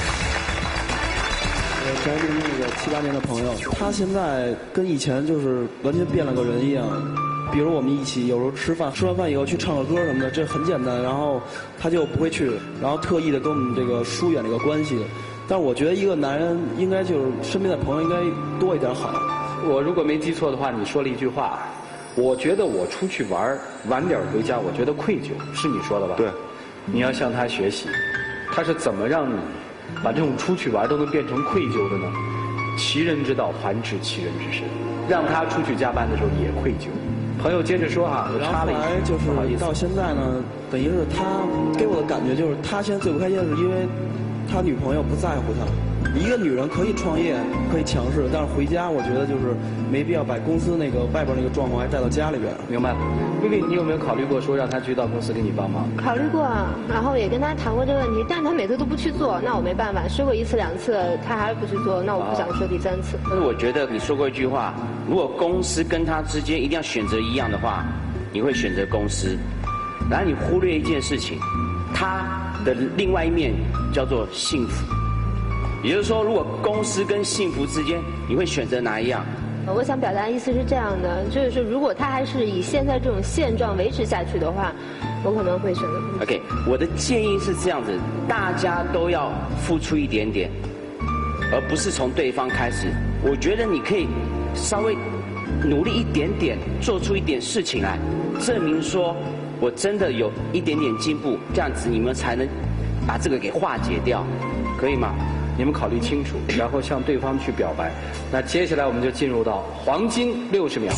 翟林那个7、8年的朋友，他现在跟以前就是完全变了个人一样。比如我们一起有时候吃饭，吃完饭以后去唱个歌什么的，这很简单。然后他就不会去，然后特意的跟我们这个疏远这个关系。但是我觉得一个男人应该就是身边的朋友应该多一点好。 我如果没记错的话，你说了一句话，我觉得我出去玩晚点回家，我觉得愧疚，是你说的吧？ 对。 你要向他学习，他是怎么让你把这种出去玩都能变成愧疚的呢？其人之道，还治其人之身，让他出去加班的时候也愧疚。朋友接着说啊， 然后后来就是到现在呢，等于是他给我的感觉就是他现在最不开心的是因为他女朋友不在乎他。一个女人可以创业，可以强势，但是回家我觉得就是没必要把公司那个外边那个状况还带到家里边。 明白了。薇薇，你有没有考虑过说让他去到公司给你帮忙？ 考虑过啊，然后也跟他谈过这个问题，但是他每次都不去做，那我没办法，说过1次2次，他还是不去做，那我不想说第3次。 但是我觉得你说过一句话，如果公司跟他之间一定要选择一样的话，你会选择公司，然后你忽略一件事情，他的另外一面叫做幸福。也就是说，如果公司跟幸福之间，你会选择哪一样？ 我想表达的意思是这样的，就是说，如果他还是以现在这种现状维持下去的话，我可能会选择。 OK， 我的建议是这样子，大家都要付出一点点，而不是从对方开始。我觉得你可以稍微努力一点点，做出一点事情来，证明说我真的有一点点进步，这样子你们才能把这个给化解掉，可以吗？ 你们考虑清楚，然后向对方去表白。那接下来我们就进入到黄金60秒。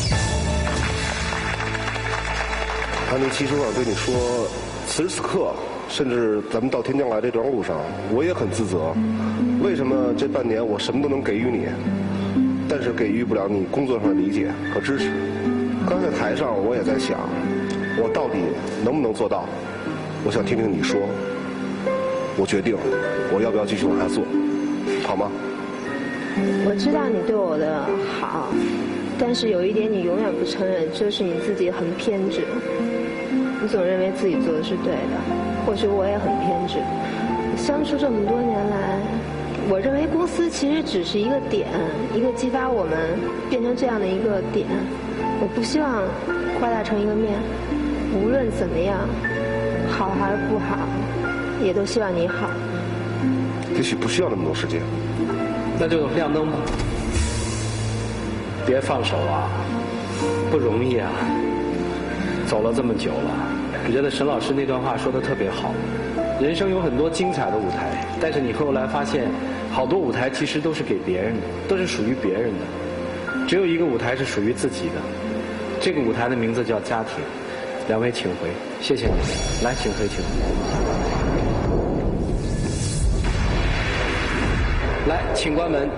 安妮，其实我想对你说，此时此刻，甚至咱们到天将来这段路上，我也很自责。为什么这半年我什么都能给予你，但是给予不了你工作上的理解和支持？刚才台上我也在想，我到底能不能做到？我想听听你说。我决定，我要不要继续往下做，好吗？ 我知道你对我的好，但是有一点你永远不承认，就是你自己很偏执。你总认为自己做的是对的，或许我也很偏执。相处这么多年来，我认为公司其实只是一个点，一个激发我们变成这样的一个点。我不希望夸大成一个面，无论怎么样，好还是不好，也都希望你好。 也许不需要那么多时间。 那就亮灯吧，别放手啊，不容易啊，走了这么久了。我觉得沈老师那段话说的特别好，人生有很多精彩的舞台，但是你后来发现，好多舞台其实都是给别人的，都是属于别人的，只有一个舞台是属于自己的，这个舞台的名字叫家庭。两位请回，谢谢你们，来，请回，请回。来，请关门。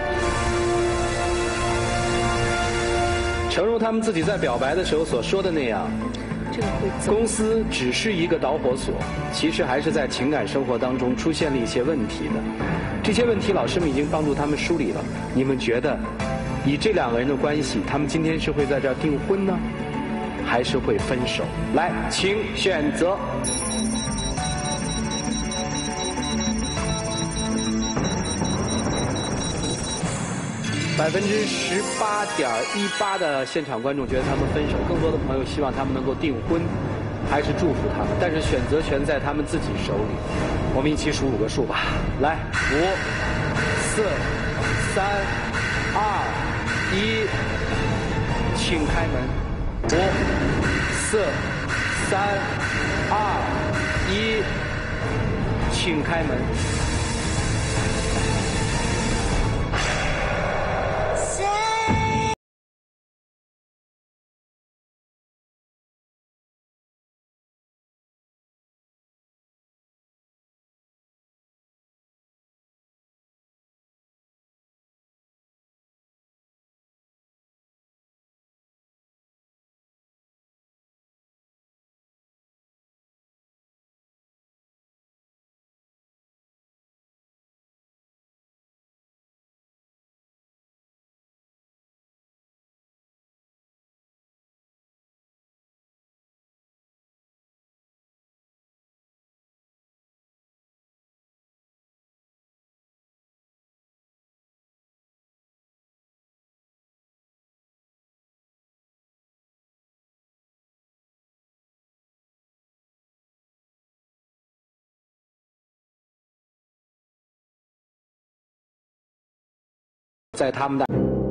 诚如他们自己在表白的时候所说的那样，公司只是一个导火索，其实还是在情感生活当中出现了一些问题的。这些问题老师们已经帮助他们梳理了。你们觉得，以这两个人的关系，他们今天是会在这儿订婚呢，还是会分手？来，请选择。18.18%的现场观众觉得他们分手，更多的朋友希望他们能够订婚。 还是祝福他们？但是选择权在他们自己手里。我们一起数5个数吧，来，5、4、3、2、1，请开门。5、4、3、2、1，请开门。在他们的。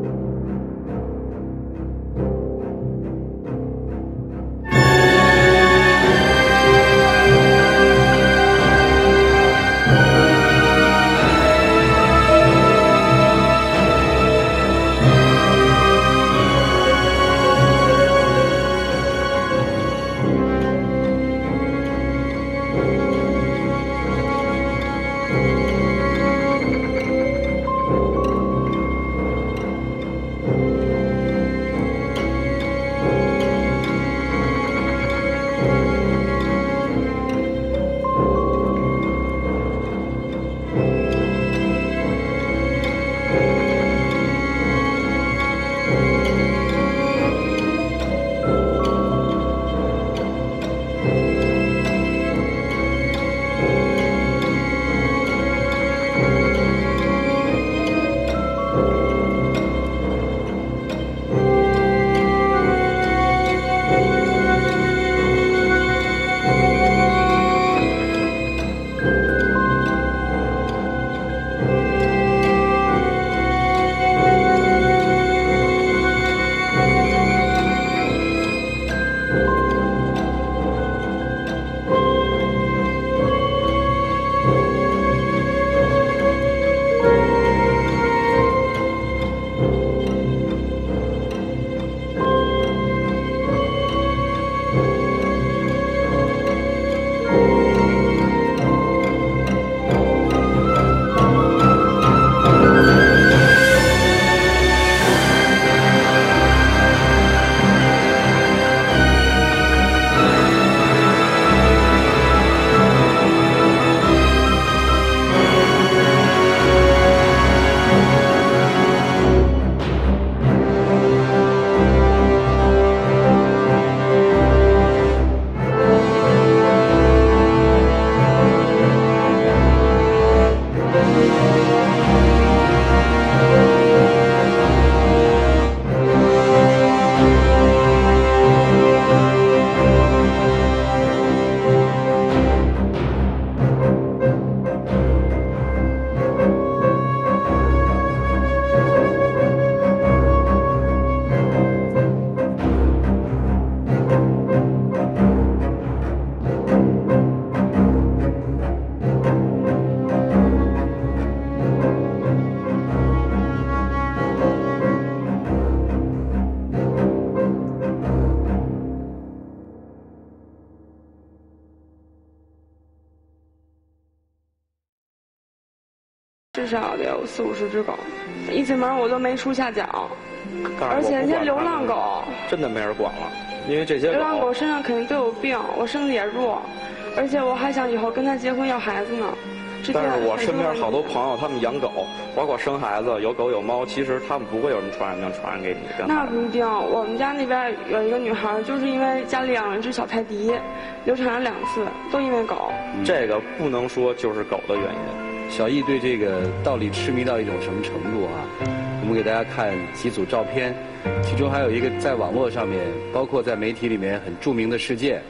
至少得有40、50只狗，一进门我都没处下脚，而且那些流浪狗真的没人管了，因为这些流浪狗身上肯定都有病，我身体也弱，而且我还想以后跟他结婚要孩子呢。 但是我身边好多朋友，他们养狗，包括生孩子，有狗有猫，其实他们不会有什么传染病传染给你。 那不一定，我们家那边有一个女孩，就是因为家里养了一只小泰迪，流产了2次，都因为狗。 这个不能说就是狗的原因。 小易对这个道理痴迷到一种什么程度啊？我们给大家看几组照片，其中还有一个在网络上面，包括在媒体里面很著名的事件，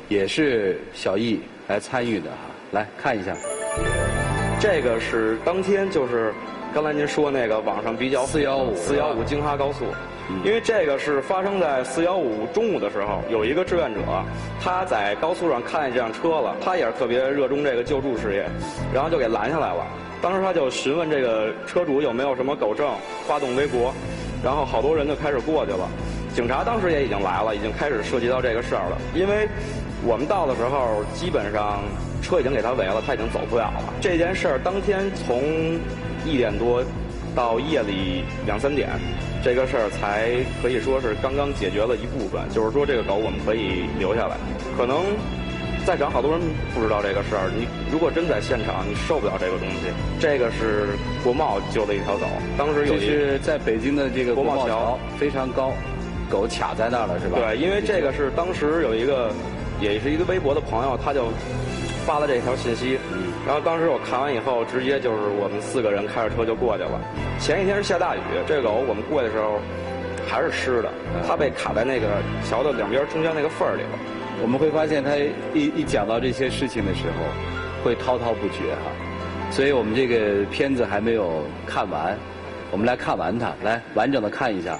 也是小易来参与的哈，来看一下。 这个是当天就是刚才您说那个网上比较415京哈高速。因为这个是发生在415中午的时候，有一个志愿者，他在高速上看见这辆车了，他也是特别热衷这个救助事业，然后就给拦下来了。当时他就询问这个车主有没有什么狗证，发动围脖，然后好多人就开始过去了。警察当时也已经来了，已经开始涉及到这个事儿了。因为我们到的时候，基本上车已经给他围了，他已经走不了了。这件事儿当天从1点多到夜里2、3点。这个事儿才可以说是刚刚解决了一部分，就是说这个狗我们可以留下来。可能在场好多人不知道这个事儿，你如果真在现场，你受不了这个东西。这个是国贸救的一条狗，当时有就是在北京的这个国贸桥非常高，狗卡在那儿了是吧？ 对，因为这个是当时有一个也是一个微博的朋友，他就发了这条信息。然后当时我看完以后，直接就是我们4个人开着车就过去了。前一天是下大雨，这个狗我们过去的时候还是湿的，它被卡在那个桥的两边中间那个缝儿里了。 我们会发现他一讲到这些事情的时候，会滔滔不绝哈。所以我们这个片子还没有看完，我们来看完它，来完整的看一下。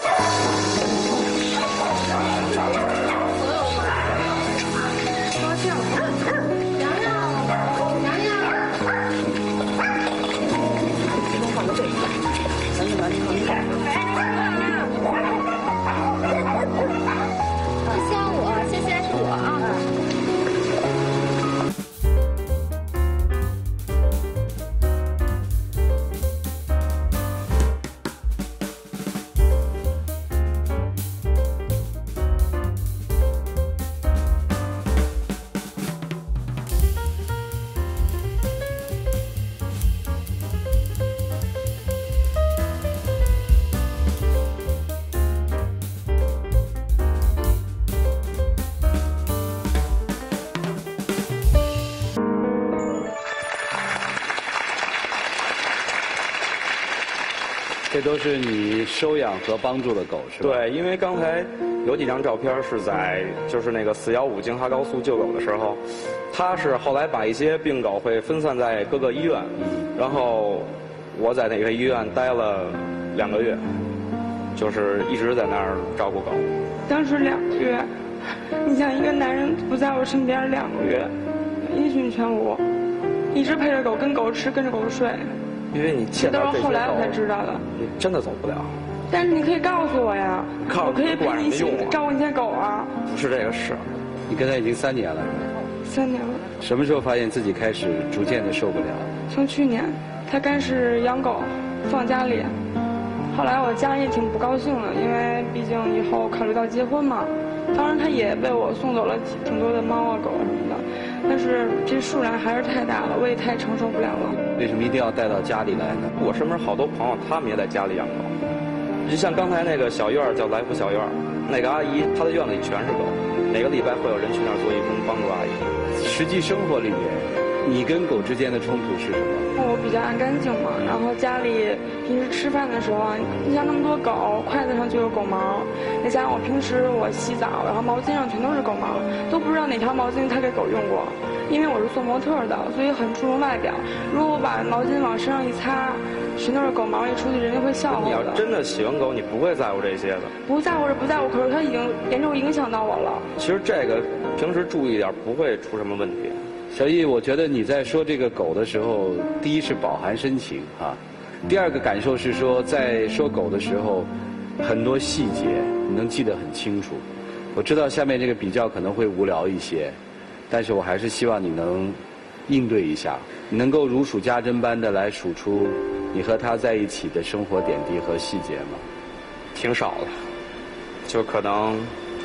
这都是你收养和帮助的狗是吧？ 对，因为刚才有几张照片是在就是那个415京哈高速救狗的时候，他是后来把一些病狗会分散在各个医院，然后我在那个医院待了2个月，就是一直在那儿照顾狗。 当时2个月，你想一个男人不在我身边2个月，音讯全无，一直陪着狗，跟狗吃，跟着狗睡。 因为你见到这些狗， 都是后来我才知道的。 你真的走不了。 但是你可以告诉我呀，我可以陪你一起照顾你家狗啊。 不是这个事， 你跟他已经3年了是吧？ 3年了。 什么时候发现自己开始逐渐的受不了？ 从去年，他开始养狗，放家里。后来我家也挺不高兴的，因为毕竟以后考虑到结婚嘛。当然，他也为我送走了挺多的猫啊、狗什么的，但是这数量还是太大了，我也太承受不了了。 为什么一定要带到家里来呢？ 我身边好多朋友，他们也在家里养狗。就像刚才那个小院叫来福小院，那个阿姨她的院子里全是狗，每个礼拜会有人去那儿做义工帮助阿姨。 实际生活里面，你跟狗之间的冲突是什么？ 我比较爱干净嘛，然后家里平时吃饭的时候啊，你像那么多狗，筷子上就有狗毛，再加上我平时我洗澡，然后毛巾上全都是狗毛，都不知道哪条毛巾他给狗用过。因为我是做模特的，所以很注重外表。如果我把毛巾往身上一擦，全都是狗毛，一出去人家会笑话我的。 你要真的喜欢狗，你不会在乎这些的。 不在乎是不在乎，可是它已经严重影响到我了。 其实这个平时注意一点，不会出什么问题。 小易，我觉得你在说这个狗的时候，第一是饱含深情啊，第二个感受是说，在说狗的时候，很多细节你能记得很清楚。我知道下面这个比较可能会无聊一些，但是我还是希望你能应对一下，你能够如数家珍般的来数出你和他在一起的生活点滴和细节吗？ 挺少的，就可能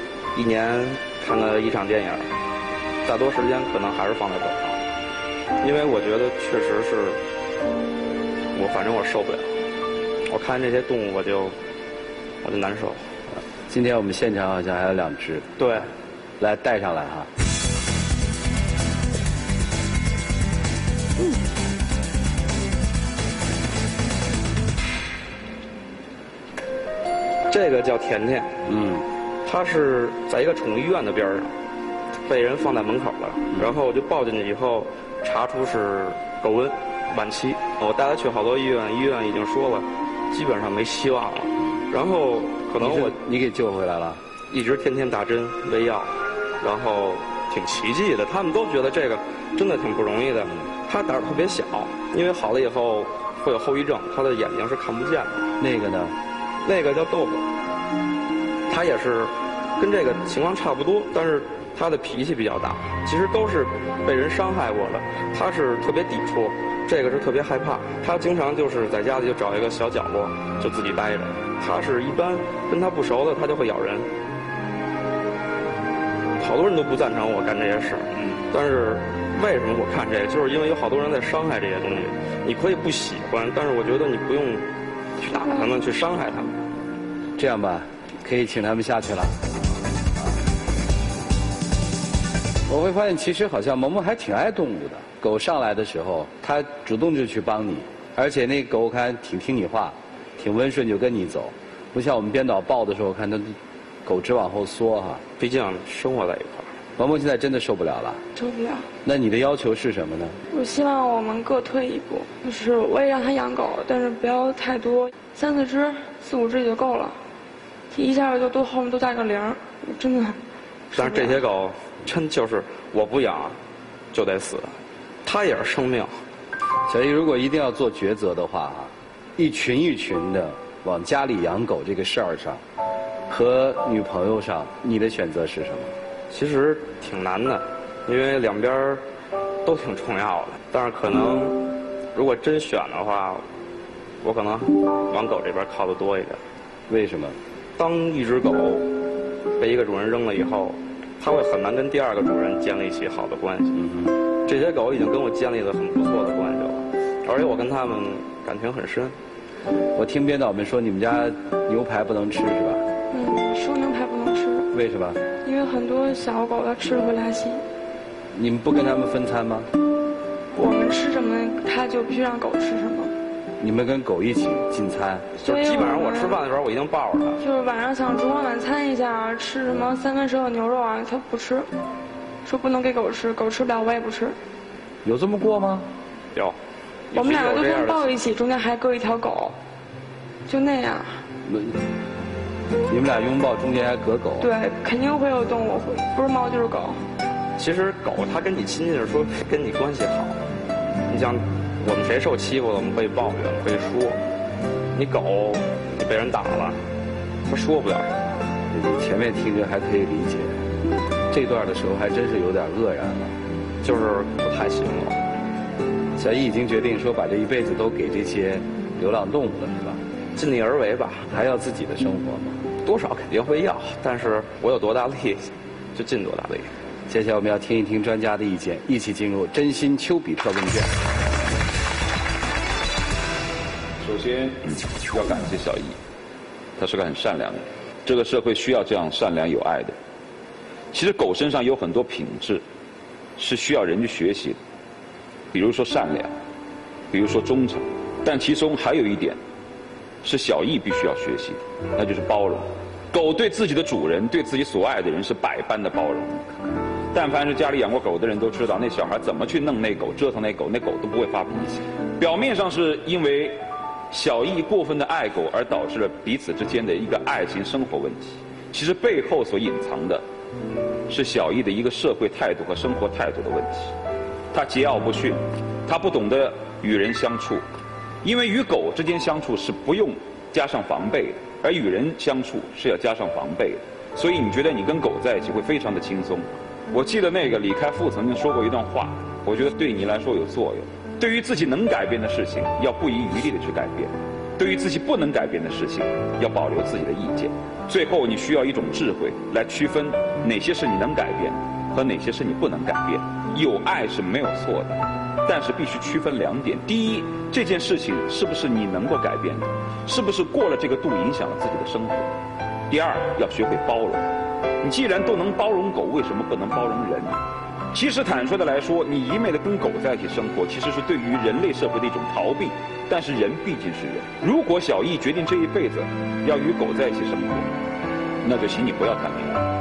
1年看个1场电影。大多时间可能还是放在狗上，因为我觉得确实是反正我受不了。我看这些动物我就难受。 今天我们现场好像还有2只。 对， 来带上来哈。 这个叫甜甜，它是在一个宠物医院的边上。 被人放在门口了，然后我就抱进去以后，查出是狗瘟晚期。我带他去好多医院，医院已经说了，基本上没希望了。然后可能你给救回来了， 一直天天打针喂药，然后挺奇迹的。他们都觉得这个真的挺不容易的。他胆儿特别小，因为好了以后会有后遗症，他的眼睛是看不见的。 那个呢？ 那个叫豆豆，他也是跟这个情况差不多，但是他的脾气比较大。其实都是被人伤害过的，他是特别抵触，这个是特别害怕。他经常就是在家里就找一个小角落就自己待着。他是一般跟他不熟的，他就会咬人。好多人都不赞成我干这些事，但是为什么我看这个？就是因为有好多人在伤害这些东西。你可以不喜欢，但是我觉得你不用去打他们，去伤害他们。 这样吧，可以请他们下去了。我会发现，其实好像萌萌还挺爱动物的。狗上来的时候，它主动就去帮你，而且那狗我看挺听你话，挺温顺，就跟你走。不像我们编导抱的时候，看它狗直往后缩哈。 毕竟生活在一块儿。 萌萌现在真的受不了了。 受不了。 那你的要求是什么呢？ 我希望我们各退一步，就是我也让他养狗，但是不要太多，3、4只、4、5只也就够了。一下就都后面都加个0，真的。 但是这些狗真就是我不养就得死，它也是生命。 小易，如果一定要做抉择的话啊，一群一群的往家里养狗这个事儿上，和女朋友上，你的选择是什么？ 其实挺难的，因为两边都挺重要的。但是可能如果真选的话，我可能往狗这边靠得多一点。 为什么？ 当一只狗被一个主人扔了以后，它会很难跟第2个主人建立起好的关系。这些狗已经跟我建立了很不错的关系了，而且我跟它们感情很深。 我听编导们说你们家牛排不能吃是吧？ 生牛排不能吃。 为什么？ 因为很多小狗它吃了会拉稀。 你们不跟它们分餐吗？ 我们吃什么，它就必须让狗吃什么。 你们跟狗一起进餐， 就是基本上我吃饭的时候我一定抱着它。 就是晚上想烛光晚餐一下，吃什么3分熟的牛肉啊，它不吃，说不能给狗吃，狗吃不了我也不吃。 有这么过吗？ 有。 我们2个都跟抱一起，中间还隔一条狗，就那样。 你们俩拥抱，中间还隔狗？ 对，肯定会有动物，不是猫就是狗。 其实狗它跟你亲近是说跟你关系好，你像我们谁受欺负了，我们可以抱怨，可以说。你狗，你被人打了，它说不了什么。 你前面听着还可以理解，这段的时候还真是有点愕然了， 就是不太行了。 小易已经决定说把这一辈子都给这些流浪动物了，是吧？ 尽力而为吧， 还要自己的生活吗？ 多少肯定会要，但是我有多大力，就尽多大力。 接下来我们要听一听专家的意见，一起进入真心丘比特问卷。 首先要感谢小易，他是个很善良的人，这个社会需要这样善良有爱的。其实狗身上有很多品质是需要人去学习的，比如说善良，比如说忠诚，但其中还有一点是小易必须要学习的，那就是包容。狗对自己的主人，对自己所爱的人是百般的包容。但凡是家里养过狗的人都知道，那小孩怎么去弄那狗，折腾那狗，那狗都不会发脾气。表面上是因为小易过分的爱狗而导致了彼此之间的一个爱情生活问题，其实背后所隐藏的是小易的一个社会态度和生活态度的问题。他桀骜不驯，他不懂得与人相处，因为与狗之间相处是不用加上防备的，而与人相处是要加上防备的。所以你觉得你跟狗在一起会非常的轻松。我记得那个李开复曾经说过一段话，我觉得对你来说有作用。对于自己能改变的事情，要不遗余力的去改变；对于自己不能改变的事情，要保留自己的意见。最后，你需要一种智慧来区分哪些是你能改变和哪些是你不能改变。有爱是没有错的，但是必须区分2点：第一，这件事情是不是你能够改变的，是不是过了这个度影响了自己的生活；第二，要学会包容。你既然都能包容狗，为什么不能包容人？其实坦率的来说，你一昧的跟狗在一起生活，其实是对于人类社会的一种逃避。但是人毕竟是人，如果小易决定这一辈子要与狗在一起生活，那就请你不要谈恋爱，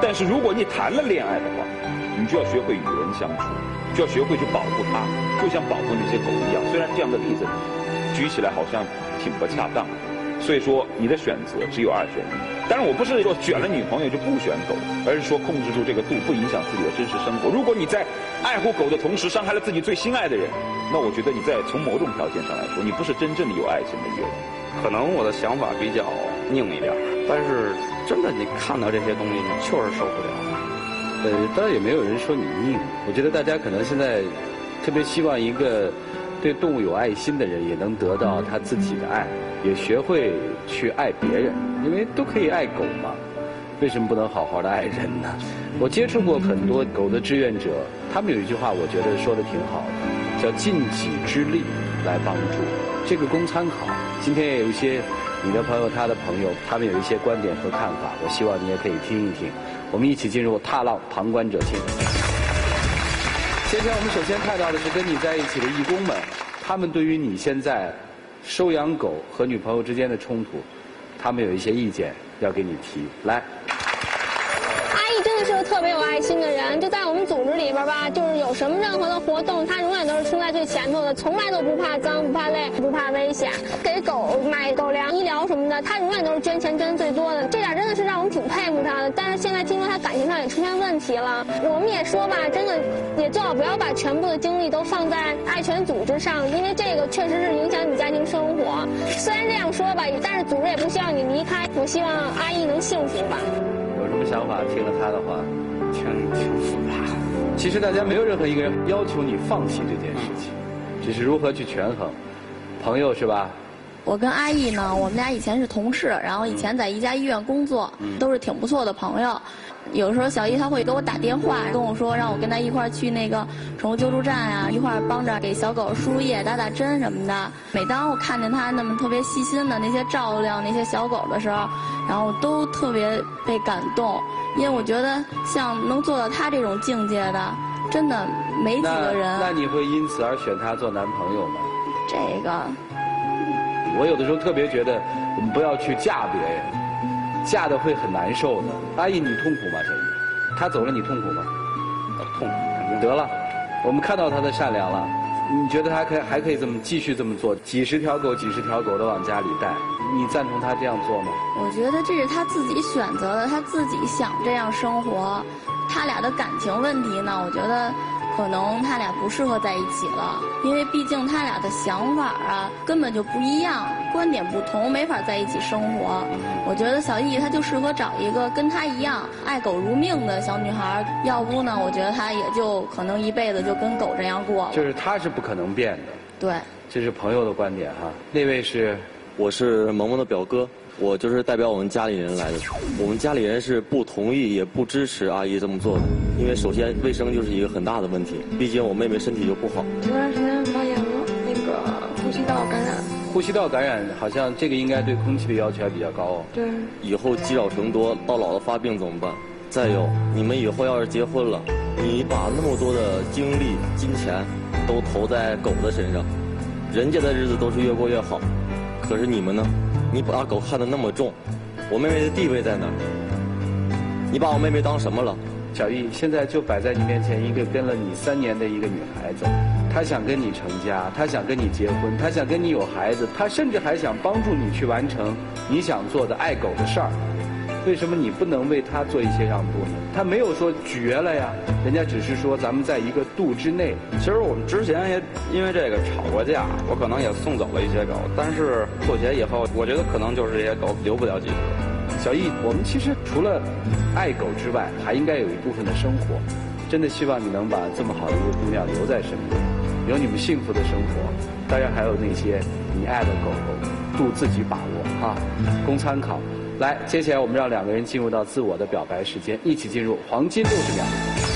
但是如果你谈了恋爱的话，你就要学会与人相处，就要学会去保护它，就像保护那些狗一样。虽然这样的例子举起来好像挺不恰当，所以说你的选择只有2选1。当然我不是说选了女朋友就不选狗，而是说控制住这个度，不影响自己的真实生活。如果你在爱护狗的同时伤害了自己最心爱的人，那我觉得你在从某种条件上来说，你不是真正的有爱情的一个人。 可能我的想法比较拧一点，但是真的你看到这些东西，你确实受不了。 当然也没有人说你拧。我觉得大家可能现在特别希望一个对动物有爱心的人也能得到他自己的爱，也学会去爱别人，因为都可以爱狗嘛，为什么不能好好的爱人呢？我接触过很多狗的志愿者，他们有一句话我觉得说的挺好的，叫尽己之力来帮助，这个供参考。今天也有一些你的朋友他的朋友，他们有一些观点和看法，我希望你也可以听一听。我们一起进入踏浪旁观者清。接下来我们首先看到的是跟你在一起的义工们，他们对于你现在收养狗和女朋友之间的冲突，他们有一些意见要给你提。来， 阿姨真的是个特别有爱心的人，就在我们组织里边吧，就是有什么任何的活动，她永远都是冲在最前头的，从来都不怕脏、不怕累、不怕危险。给狗买狗粮、医疗什么的，她永远都是捐钱捐最多的，这点真的是让我们挺佩服她的。但是现在听说她感情上也出现问题了，我们也说吧，真的也最好不要把全部的精力都放在爱犬组织上，因为这个确实是影响你家庭生活。虽然这样说吧，但是组织也不需要你离开。我希望阿姨能幸福吧。 有什么想法？听了他的话，挺复杂。其实大家没有任何一个人要求你放弃这件事情，只是如何去权衡。朋友是吧？ 我跟阿姨呢，我们俩以前是同事，然后以前在一家医院工作，都是挺不错的朋友。有时候小姨她会给我打电话，跟我说让我跟她一块儿去那个宠物救助站啊，一块儿帮着给小狗输入液、打打针什么的。每当我看见她那么特别细心的那些照料那些小狗的时候，然后都特别被感动，因为我觉得像能做到她这种境界的，真的没几个人。 那你会因此而选她做男朋友吗？ 这个。 我有的时候特别觉得，我们不要去嫁别人，嫁的会很难受的。阿姨，你痛苦吗？小姨，他走了你痛苦吗？痛苦。得了，我们看到他的善良了。你觉得他还可以这么继续这么做？几十条狗的往家里带，你赞同他这样做吗？ 我觉得这是他自己选择的，他自己想这样生活。他俩的感情问题呢，我觉得可能他俩不适合在一起了，因为毕竟他俩的想法啊根本就不一样，观点不同，没法在一起生活。我觉得小易她就适合找一个跟她一样爱狗如命的小女孩，要不呢，我觉得她也就可能一辈子就跟狗这样过了。 就是她是不可能变的。 对， 这是朋友的观点哈。那位是， 我是萌萌的表哥。我就是代表我们家里人来的，我们家里人是不同意也不支持阿姨这么做的，因为首先卫生就是一个很大的问题，毕竟我妹妹身体就不好。 前段时间发炎了，那个呼吸道感染。 呼吸道感染好像这个应该对空气的要求还比较高哦。 对。 以后积少成多，到老了发病怎么办？再有，你们以后要是结婚了，你把那么多的精力、金钱都投在狗的身上，人家的日子都是越过越好，可是你们呢？你把狗看得那么重，我妹妹的地位在哪儿？你把我妹妹当什么了？ 小易，现在就摆在你面前一个跟了你3年的一个女孩子，她想跟你成家，她想跟你结婚，她想跟你有孩子，她甚至还想帮助你去完成你想做的爱狗的事儿。为什么你不能为她做一些让步呢？她没有说绝了呀，人家只是说咱们在一个度之内。 其实我们之前也因为这个吵过架，我可能也送走了一些狗，但是妥协以后，我觉得可能就是这些狗留不了几个。 小易，我们其实除了爱狗之外，还应该有一部分的生活。真的希望你能把这么好的一个姑娘留在身边，有你们幸福的生活。当然还有那些你爱的狗狗，度自己把握哈，供参考。来，接下来我们让2个人进入到自我的表白时间，一起进入黄金60秒。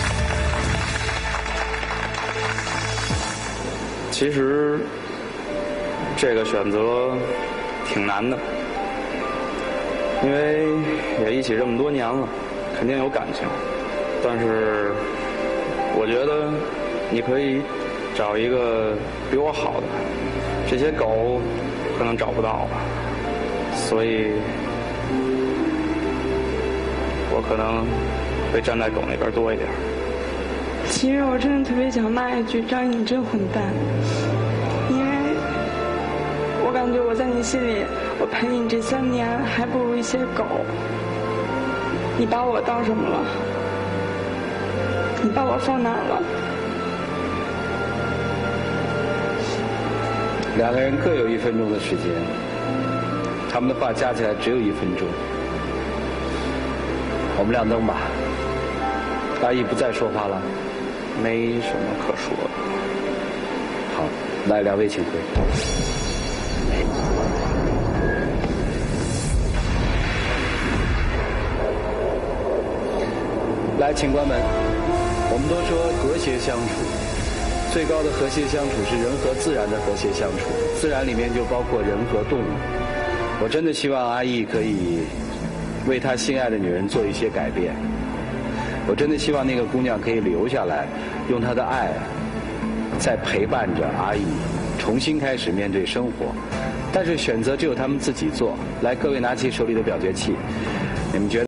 其实这个选择挺难的，因为也一起这么多年了，肯定有感情。但是我觉得你可以找一个比我好的，这些狗可能找不到吧，所以我可能会站在狗那边多一点。 其实我真的特别想骂一句：“张毅，你真混蛋！”因为我感觉我在你心里，我陪你这3年还不如一些狗。你把我当什么了？你把我放哪儿了？ 两个人各有1分钟的时间，他们的话加起来只有1分钟。我们亮灯吧。阿姨不再说话了， 没什么可说的。 好，来，2位请回。来，请关门。我们都说和谐相处，最高的和谐相处是人和自然的和谐相处，自然里面就包括人和动物。我真的希望阿义可以为他心爱的女人做一些改变。我真的希望那个姑娘可以留下来，用她的爱在陪伴着阿义重新开始面对生活。但是选择只有他们自己做。来，各位拿起手里的表决器，你们觉得